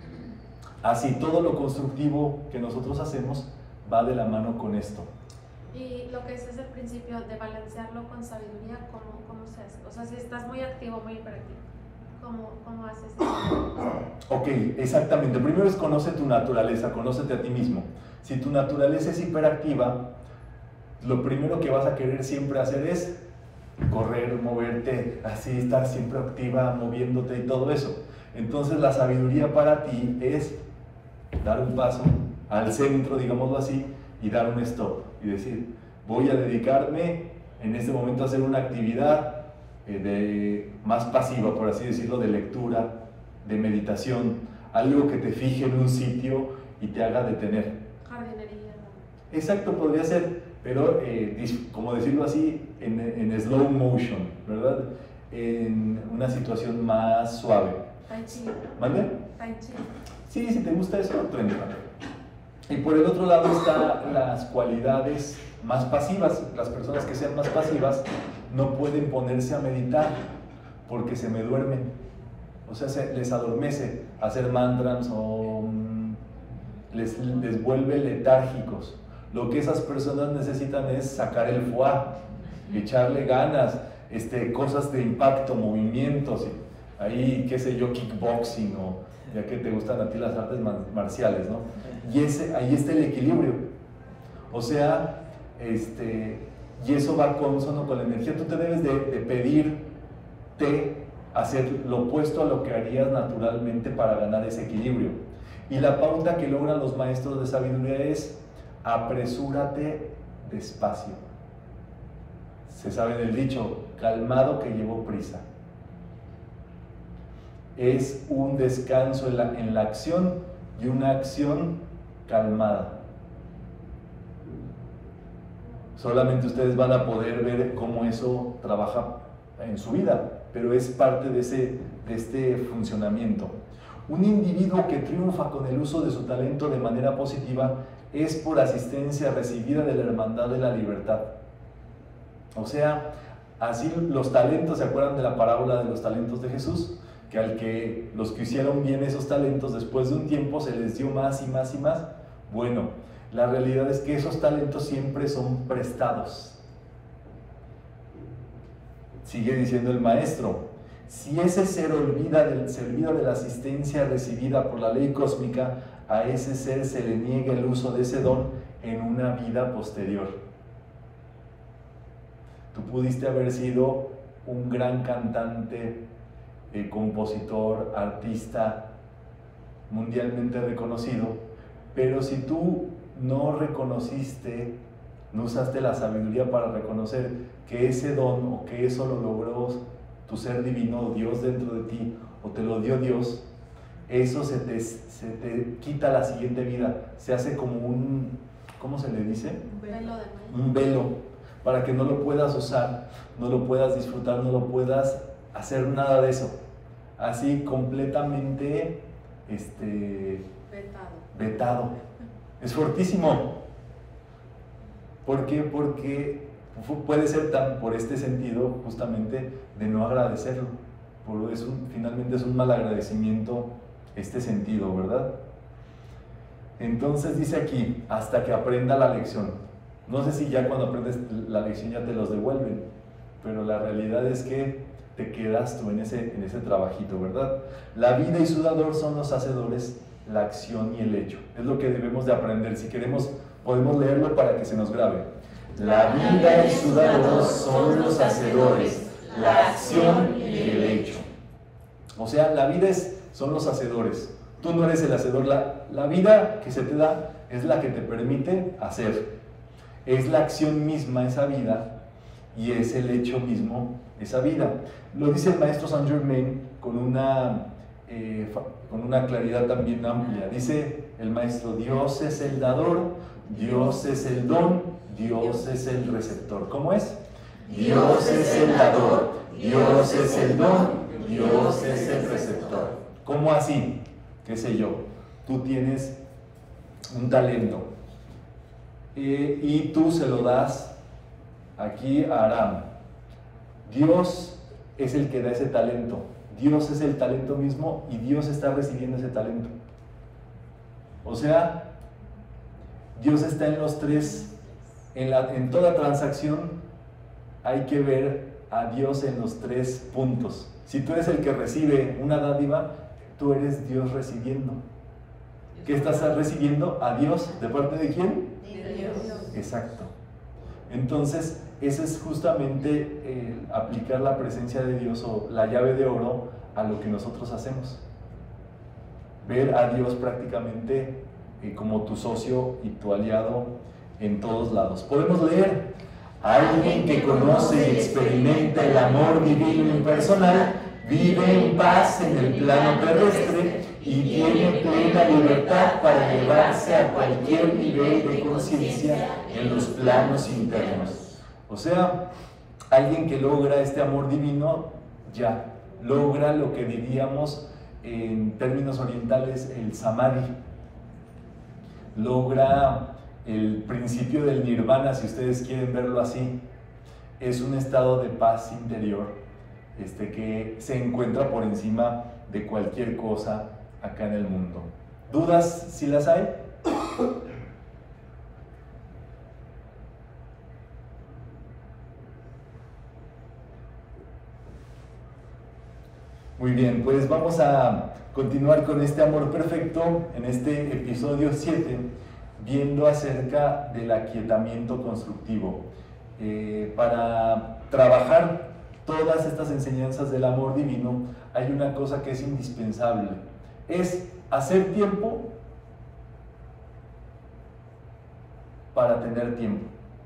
así todo lo constructivo que nosotros hacemos va de la mano con esto. Y lo que es es el principio de balancearlo con sabiduría, ¿cómo, cómo se hace? O sea, si estás muy activo, muy hiperactivo, ¿cómo, cómo haces eso? Ok, exactamente. Primero es conoce tu naturaleza, conócete a ti mismo. Si tu naturaleza es hiperactiva, lo primero que vas a querer siempre hacer es correr, moverte, así, estar siempre activa, moviéndote y todo eso. Entonces la sabiduría para ti es dar un paso al centro, digámoslo así, y dar un stop y decir, voy a dedicarme en este momento a hacer una actividad eh, de, más pasiva, por así decirlo, de lectura, de meditación, algo que te fije en un sitio y te haga detener. Jardinería. Exacto, podría ser, pero eh, como decirlo así, en, en slow motion, ¿verdad? En una situación más suave. Tai Chi. ¿Mande? Tai Chi. Sí, si te gusta eso, tú entra. Y por el otro lado están las cualidades más pasivas. Las personas que sean más pasivas no pueden ponerse a meditar porque se me duermen. O sea, se les adormece hacer mantras o um, les, les vuelve letárgicos. Lo que esas personas necesitan es sacar el foie, echarle ganas, este, cosas de impacto, movimientos, ahí, qué sé yo, kickboxing, o ya que te gustan a ti las artes marciales, ¿no? Y ese, ahí está el equilibrio. O sea, este, y eso va consono con la energía. Tú te debes de, de pedirte hacer lo opuesto a lo que harías naturalmente para ganar ese equilibrio. Y la pauta que logran los maestros de sabiduría es apresúrate despacio. Se sabe del dicho, calmado que llevó prisa. Es un descanso en la, en la acción y una acción calmada. Solamente ustedes van a poder ver cómo eso trabaja en su vida, pero es parte de, ese, de este funcionamiento. Un individuo que triunfa con el uso de su talento de manera positiva es por asistencia recibida de la hermandad de la libertad. O sea, así los talentos, ¿se acuerdan de la parábola de los talentos de Jesús? Que al que los que hicieron bien esos talentos, después de un tiempo se les dio más y más y más. Bueno, la realidad es que esos talentos siempre son prestados. Sigue diciendo el maestro, si ese ser olvida del, se olvida de la asistencia recibida por la ley cósmica, a ese ser se le niega el uso de ese don en una vida posterior. Tú pudiste haber sido un gran cantante, eh, compositor, artista, mundialmente reconocido, pero si tú no reconociste, no usaste la sabiduría para reconocer que ese don o que eso lo logró tu ser divino, Dios dentro de ti, o te lo dio Dios, eso se te, se te quita la siguiente vida, se hace como un, ¿cómo se le dice? Un velo de maíz. Un velo, para que no lo puedas usar, no lo puedas disfrutar, no lo puedas hacer nada de eso. Así completamente este, vetado. vetado. Es fortísimo. ¿Por qué? Porque puede ser tan por este sentido justamente de no agradecerlo. Por eso finalmente es un mal agradecimiento este sentido, ¿verdad? Entonces dice aquí, hasta que aprenda la lección. No sé si ya cuando aprendes la lección ya te los devuelven, pero la realidad es que te quedas tú en ese, en ese trabajito, ¿verdad? La vida y su dador son los hacedores, la acción y el hecho. Es lo que debemos de aprender. Si queremos, podemos leerlo para que se nos grabe. La vida y su dador son los hacedores, la acción y el hecho. O sea, la vida es, son los hacedores. Tú no eres el hacedor. La, la vida que se te da es la que te permite hacer. Es la acción misma, esa vida, y es el hecho mismo, esa vida. Lo dice el maestro Saint Germain con una, eh, con una claridad también amplia. Dice el maestro, Dios es el dador, Dios es el don, Dios es el receptor. ¿Cómo es? Dios es el dador, Dios es el don, Dios es el receptor. ¿Cómo así? ¿Qué sé yo? Tú tienes un talento eh, y tú se lo das aquí a Aram. Dios es el que da ese talento. Dios es el talento mismo y Dios está recibiendo ese talento. O sea, Dios está en los tres, en, la, en toda transacción hay que ver a Dios en los tres puntos. Si tú eres el que recibe una dádiva, tú eres Dios recibiendo. ¿Qué estás recibiendo? A Dios. ¿De parte de quién? De Dios. Exacto. Entonces, ese es justamente eh, aplicar la presencia de Dios o la llave de oro a lo que nosotros hacemos. Ver a Dios prácticamente eh, como tu socio y tu aliado en todos lados. Podemos leer: alguien que conoce y experimenta el amor divino impersonal vive en paz en el plano terrestre y tiene plena libertad para elevarse a cualquier nivel de conciencia en los planos internos. O sea, alguien que logra este amor divino, ya, logra lo que diríamos en términos orientales el samadhi. Logra el principio del nirvana, si ustedes quieren verlo así. Es un estado de paz interior este, que se encuentra por encima de cualquier cosa acá en el mundo. ¿Dudas si las hay? Muy bien, pues vamos a continuar con este amor perfecto en este episodio siete, viendo acerca del aquietamiento constructivo. Eh, para trabajar todas estas enseñanzas del amor divino, hay una cosa que es indispensable, es hacer tiempo para tener tiempo.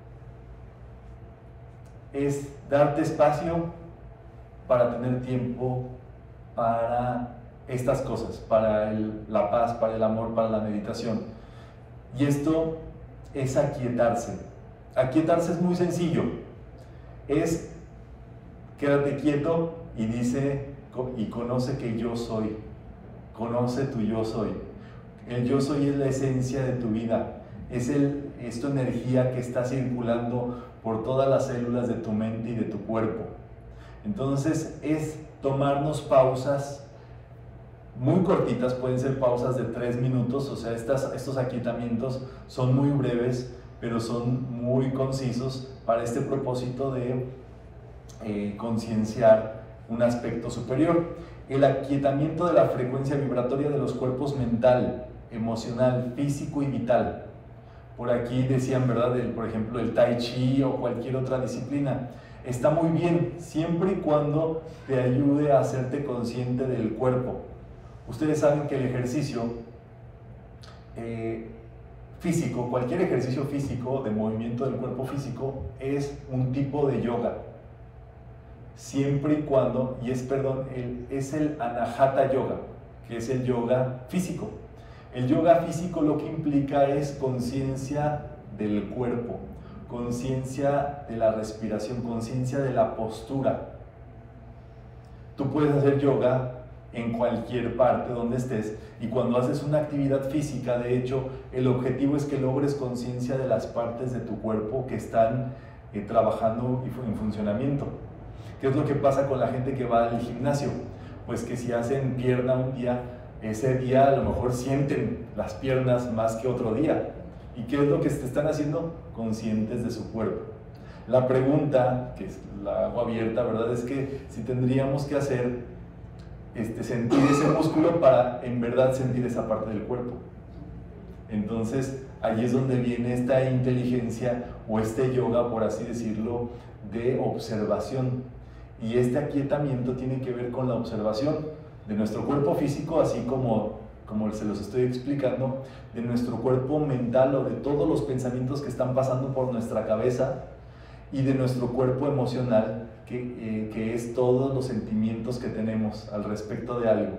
Es darte espacio para tener tiempo para estas cosas, para el, la paz, para el amor, para la meditación. Y esto es aquietarse. Aquietarse es muy sencillo. Es quédate quieto y dice y conoce que yo soy. Conoce tu yo soy. El yo soy es la esencia de tu vida. Es, el, es tu energía que está circulando por todas las células de tu mente y de tu cuerpo. Entonces es tomarnos pausas muy cortitas, pueden ser pausas de tres minutos, o sea, estas, estos aquietamientos son muy breves, pero son muy concisos para este propósito de eh, concienciar un aspecto superior. El aquietamiento de la frecuencia vibratoria de los cuerpos mental, emocional, físico y vital. Por aquí decían, ¿verdad? El, por ejemplo, el Tai Chi o cualquier otra disciplina. Está muy bien, siempre y cuando te ayude a hacerte consciente del cuerpo. Ustedes saben que el ejercicio eh, físico, cualquier ejercicio físico de movimiento del cuerpo físico es un tipo de yoga. Siempre y cuando, y es, perdón, el, es el Anahata Yoga, que es el yoga físico. El yoga físico lo que implica es conciencia del cuerpo, conciencia de la respiración, conciencia de la postura. Tú puedes hacer yoga en cualquier parte donde estés y cuando haces una actividad física, de hecho, el objetivo es que logres conciencia de las partes de tu cuerpo que están eh, trabajando y en funcionamiento. ¿Qué es lo que pasa con la gente que va al gimnasio? Pues que si hacen pierna un día, ese día a lo mejor sienten las piernas más que otro día. ¿Y qué es lo que se están haciendo? Conscientes de su cuerpo. La pregunta, que es la hago abierta, ¿verdad? Es que si tendríamos que hacer, este, sentir ese músculo para en verdad sentir esa parte del cuerpo. Entonces, ahí es donde viene esta inteligencia o este yoga, por así decirlo, de observación. Y este aquietamiento tiene que ver con la observación de nuestro cuerpo físico, así como, como se los estoy explicando, de nuestro cuerpo mental o de todos los pensamientos que están pasando por nuestra cabeza, y de nuestro cuerpo emocional, que, eh, que es todos los sentimientos que tenemos al respecto de algo.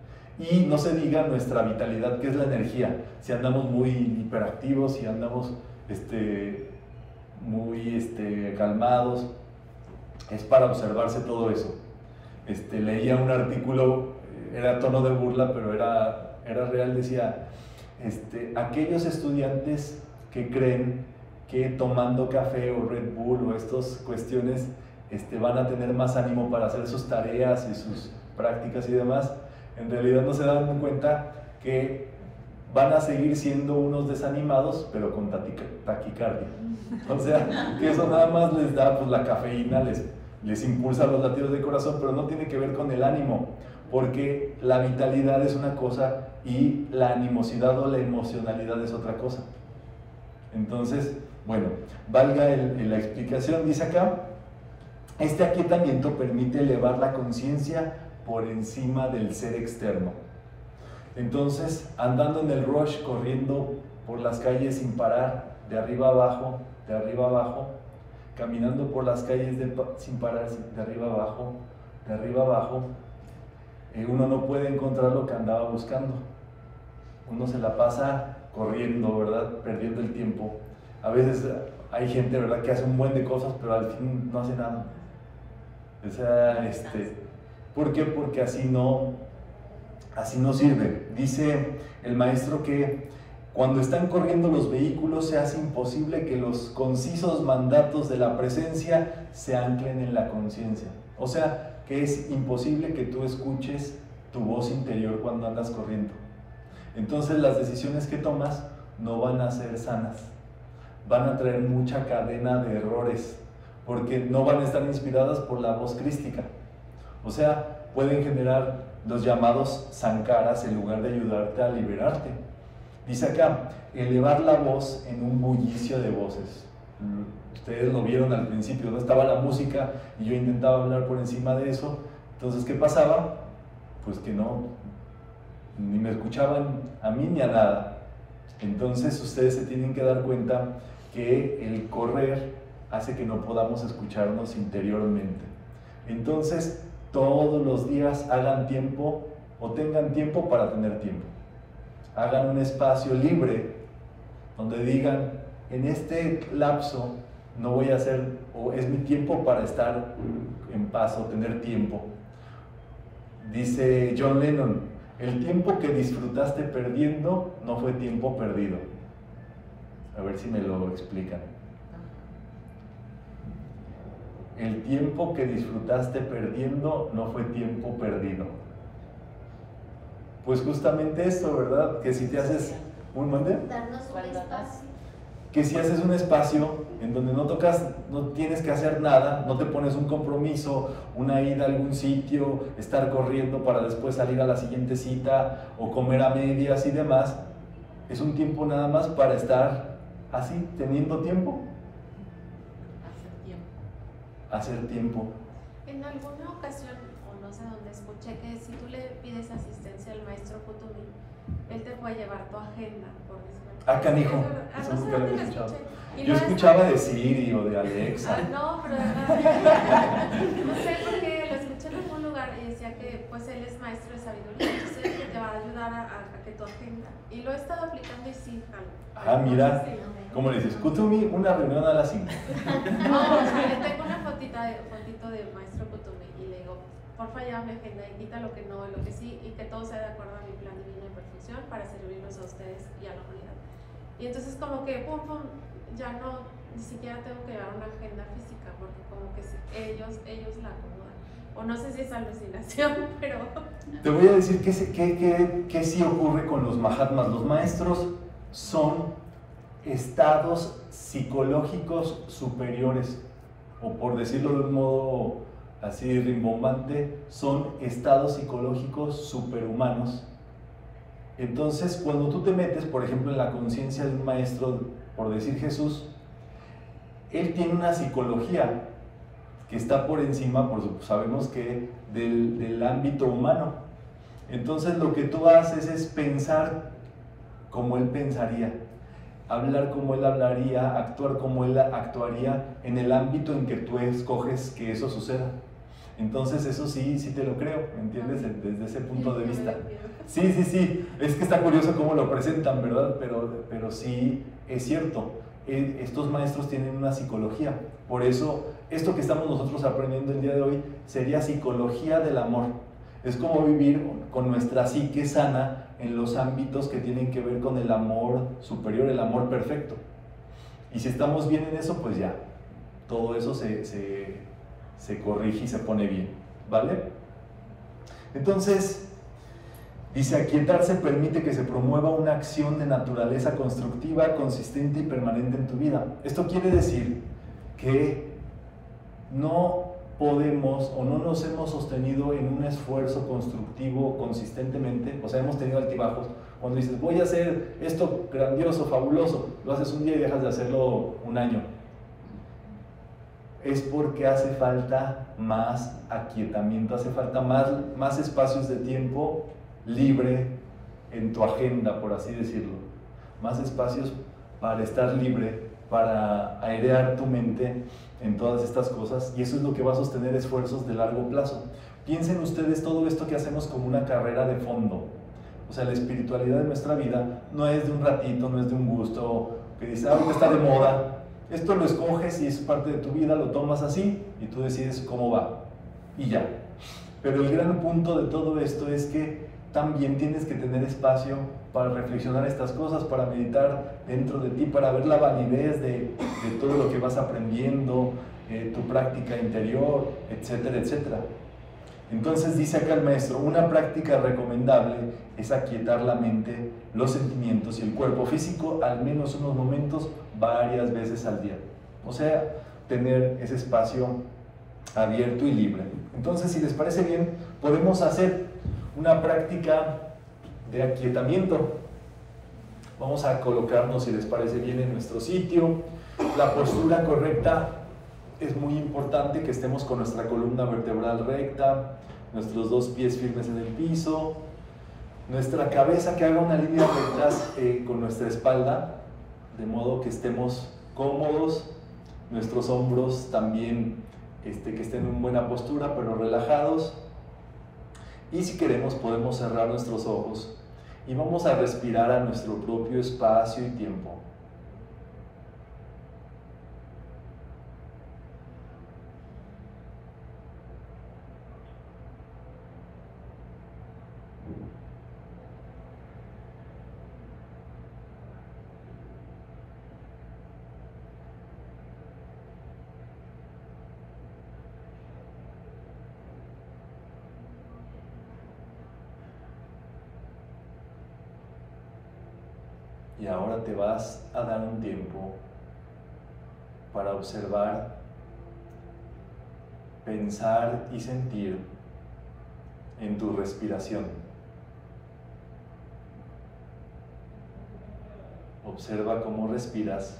Y no se diga nuestra vitalidad, que es la energía. Si andamos muy hiperactivos, si andamos este, muy este, calmados, es para observarse todo eso. Este, leía un artículo, era tono de burla, pero era, era real, decía, este, aquellos estudiantes que creen que tomando café o Red Bull o estas cuestiones este, van a tener más ánimo para hacer sus tareas y sus prácticas y demás, en realidad no se dan cuenta que van a seguir siendo unos desanimados, pero con taquicardia. O sea, que eso nada más les da, pues la cafeína les, les impulsa los latidos del corazón, pero no tiene que ver con el ánimo, porque la vitalidad es una cosa y la animosidad o la emocionalidad es otra cosa. Entonces, bueno, valga el, el, la explicación, dice acá, este aquietamiento permite elevar la conciencia por encima del ser externo. Entonces, andando en el rush, corriendo por las calles sin parar, de arriba abajo, de arriba abajo, caminando por las calles de, sin parar, de arriba abajo, de arriba abajo, eh, uno no puede encontrar lo que andaba buscando. Uno se la pasa corriendo, ¿verdad? Perdiendo el tiempo. A veces hay gente, ¿verdad?, que hace un buen de cosas, pero al fin no hace nada. O sea, este, ¿por qué? Porque así no, así no sirve. Dice el maestro que cuando están corriendo los vehículos se hace imposible que los concisos mandatos de la presencia se anclen en la conciencia. O sea, que es imposible que tú escuches tu voz interior cuando andas corriendo. Entonces las decisiones que tomas no van a ser sanas, van a traer mucha cadena de errores, porque no van a estar inspiradas por la voz crística. O sea, pueden generar los llamados sankaras en lugar de ayudarte a liberarte. Dice acá, elevar la voz en un bullicio de voces. Ustedes lo vieron al principio, ¿no? Estaba la música y yo intentaba hablar por encima de eso. Entonces, ¿qué pasaba? Pues que no, ni me escuchaban a mí ni a nada. Entonces ustedes se tienen que dar cuenta que el correr hace que no podamos escucharnos interiormente. Entonces todos los días hagan tiempo o tengan tiempo para tener tiempo. Hagan un espacio libre donde digan, en este lapso no voy a hacer, o es mi tiempo para estar en paz o tener tiempo. Dice John Lennon, el tiempo que disfrutaste perdiendo no fue tiempo perdido. A ver si me lo explican. El tiempo que disfrutaste perdiendo no fue tiempo perdido. Pues justamente esto, ¿verdad? Que si te haces un mande, darnos un espacio. Que si haces un espacio en donde no tocas, no tienes que hacer nada, no te pones un compromiso, una ida a algún sitio, estar corriendo para después salir a la siguiente cita o comer a medias y demás, es un tiempo nada más para estar así, teniendo tiempo. Hacer tiempo. Hacer tiempo. En alguna ocasión, o no sé dónde, escuché que si tú le pides asistencia al maestro Kuthumi, él te puede llevar tu agenda, por decirlo. Ah, canijo. Ah, Eso no sé nunca lo dónde he lo escuchado. escuché. Y Yo no escuchaba está- de Siri o de Alexa. Ah, no, pero de verdad, no sé por qué lo escuché en algún lugar y decía que pues él es maestro de sabiduría, entonces él que te va a ayudar a, a, a que tu agenda. Y lo he estado aplicando y sí, jalo. Ah, mira, Sí. ¿cómo le dices? Kuthumi, una reunión a las cinco. No, o sea, le tengo una fotita de, fotito del maestro Kuthumi y le digo, porfa, lleva mi agenda y quita lo que no y lo que sí, y que todo sea de acuerdo a mi plan divino de perfección para servirlos a ustedes y a la humanidad. Y entonces como que, pum, pum, ya no, ni siquiera tengo que llevar una agenda física, porque como que sí, ellos, ellos la acomodan. O no sé si es alucinación, pero... Te voy a decir qué, qué, qué, qué sí ocurre con los Mahatmas. Los maestros son estados psicológicos superiores, o por decirlo de un modo así rimbombante, son estados psicológicos superhumanos. Entonces, cuando tú te metes, por ejemplo, en la conciencia de un maestro, por decir Jesús, él tiene una psicología que está por encima, por supuesto, sabemos que del, del ámbito humano. Entonces lo que tú haces es pensar como él pensaría, hablar como él hablaría, actuar como él actuaría en el ámbito en que tú escoges que eso suceda. Entonces eso sí, sí te lo creo, ¿me entiendes? Desde ese punto de vista. Sí, sí, sí, es que está curioso cómo lo presentan, ¿verdad? Pero, pero sí, es cierto, estos maestros tienen una psicología. Por eso, esto que estamos nosotros aprendiendo el día de hoy sería psicología del amor. Es como vivir con nuestra psique sana en los ámbitos que tienen que ver con el amor superior, el amor perfecto. Y si estamos bien en eso, pues ya, todo eso se, se, se corrige y se pone bien, ¿vale? Entonces, dice, aquietarse permite que se promueva una acción de naturaleza constructiva, consistente y permanente en tu vida. Esto quiere decir que no podemos o no nos hemos sostenido en un esfuerzo constructivo consistentemente, o sea, hemos tenido altibajos. Cuando dices, voy a hacer esto grandioso, fabuloso, lo haces un día y dejas de hacerlo un año. Es porque hace falta más aquietamiento, hace falta más, más espacios de tiempo libre en tu agenda, por así decirlo. Más espacios para estar libre, para airear tu mente en todas estas cosas, y eso es lo que va a sostener esfuerzos de largo plazo. Piensen ustedes todo esto que hacemos como una carrera de fondo. O sea, la espiritualidad de nuestra vida no es de un ratito, no es de un gusto, que dices, ah, está de moda. Esto lo escoges y es parte de tu vida, lo tomas así y tú decides cómo va, y ya. Pero el gran punto de todo esto es que también tienes que tener espacio para reflexionar estas cosas, para meditar dentro de ti, para ver la validez de, de todo lo que vas aprendiendo, eh, tu práctica interior, etcétera, etcétera. Entonces dice acá el maestro, una práctica recomendable es aquietar la mente, los sentimientos y el cuerpo físico al menos unos momentos varias veces al día. O sea, tener ese espacio abierto y libre. Entonces, si les parece bien, podemos hacer una práctica de aquietamiento. Vamos a colocarnos, si les parece bien, en nuestro sitio. La postura correcta es muy importante, que estemos con nuestra columna vertebral recta, nuestros dos pies firmes en el piso, nuestra cabeza que haga una línea recta eh, con nuestra espalda, de modo que estemos cómodos, nuestros hombros también este, que estén en buena postura, pero relajados. Y si queremos podemos cerrar nuestros ojos y vamos a respirar a nuestro propio espacio y tiempo. Y ahora te vas a dar un tiempo para observar, pensar y sentir en tu respiración. Observa cómo respiras.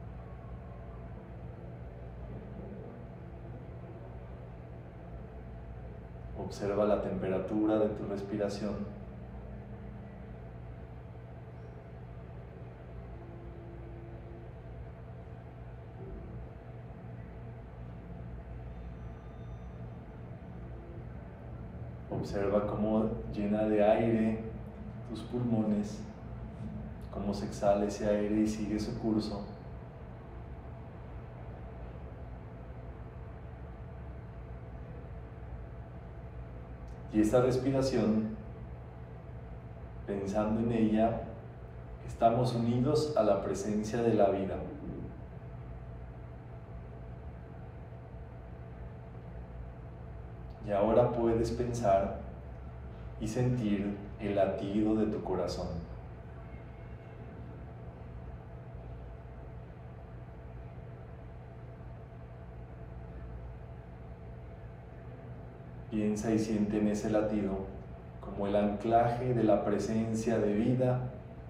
Observa la temperatura de tu respiración. Observa cómo llena de aire tus pulmones, cómo se exhala ese aire y sigue su curso. Y esta respiración, pensando en ella, estamos unidos a la presencia de la vida. Y ahora puedes pensar y sentir el latido de tu corazón. Piensa y siente en ese latido como el anclaje de la presencia de vida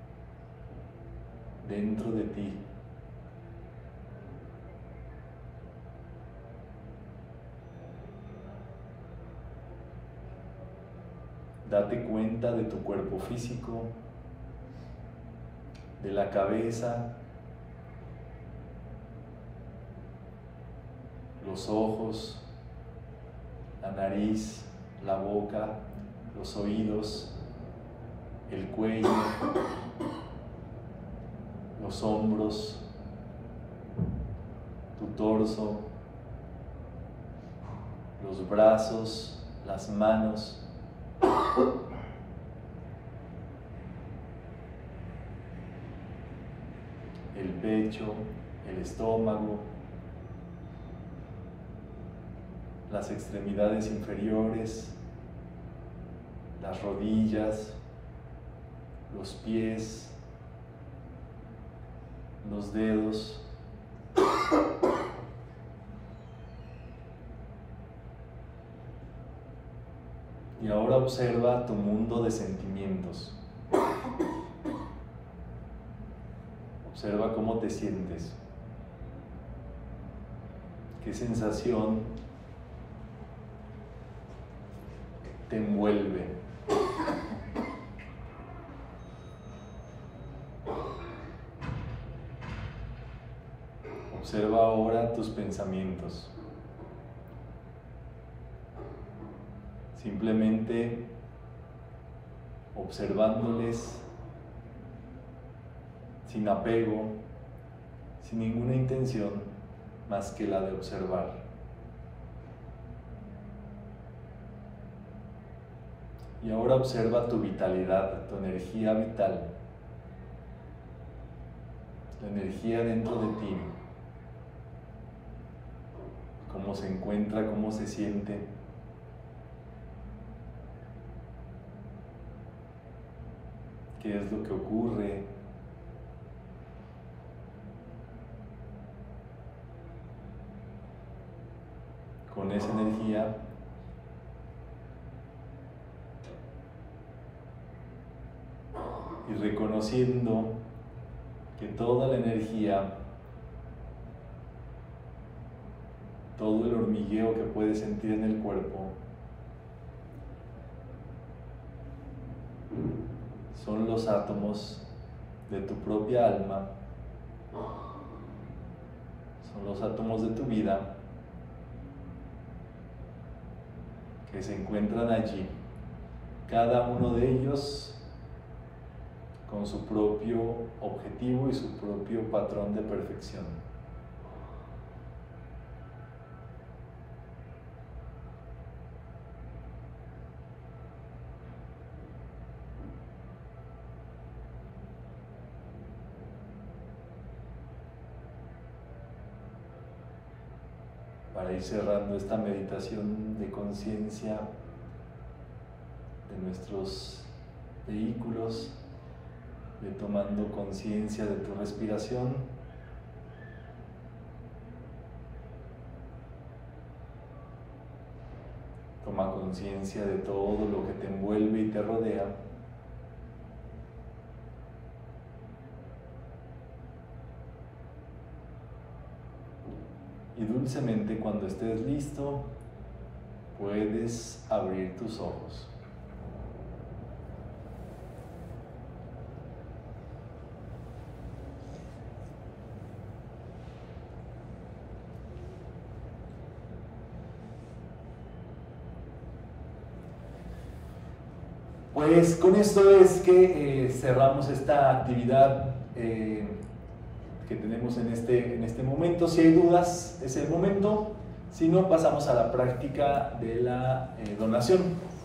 dentro de ti. Date cuenta de tu cuerpo físico, de la cabeza, los ojos, la nariz, la boca, los oídos, el cuello, los hombros, tu torso, los brazos, las manos, el pecho, el estómago, las extremidades inferiores, las rodillas, los pies, los dedos, y ahora observa tu mundo de sentimientos. Observa cómo te sientes, qué sensación te envuelve. Observa ahora tus pensamientos. Simplemente observándoles sin apego, sin ninguna intención más que la de observar. Y ahora observa tu vitalidad, tu energía vital, la energía dentro de ti, cómo se encuentra, cómo se siente. ¿Qué es lo que ocurre? Con esa energía y reconociendo que toda la energía, todo el hormigueo que puedes sentir en el cuerpo, son los átomos de tu propia alma, son los átomos de tu vida que se encuentran allí, cada uno de ellos con su propio objetivo y su propio patrón de perfección. Para ir cerrando esta meditación de conciencia de nuestros vehículos, de tomando conciencia de tu respiración, toma conciencia de todo lo que te envuelve y te rodea. Y dulcemente, cuando estés listo, puedes abrir tus ojos. Pues con esto es que eh, cerramos esta actividad eh, que tenemos en este, en este momento. Si hay dudas, es el momento. Si no, pasamos a la práctica de la eh, donación.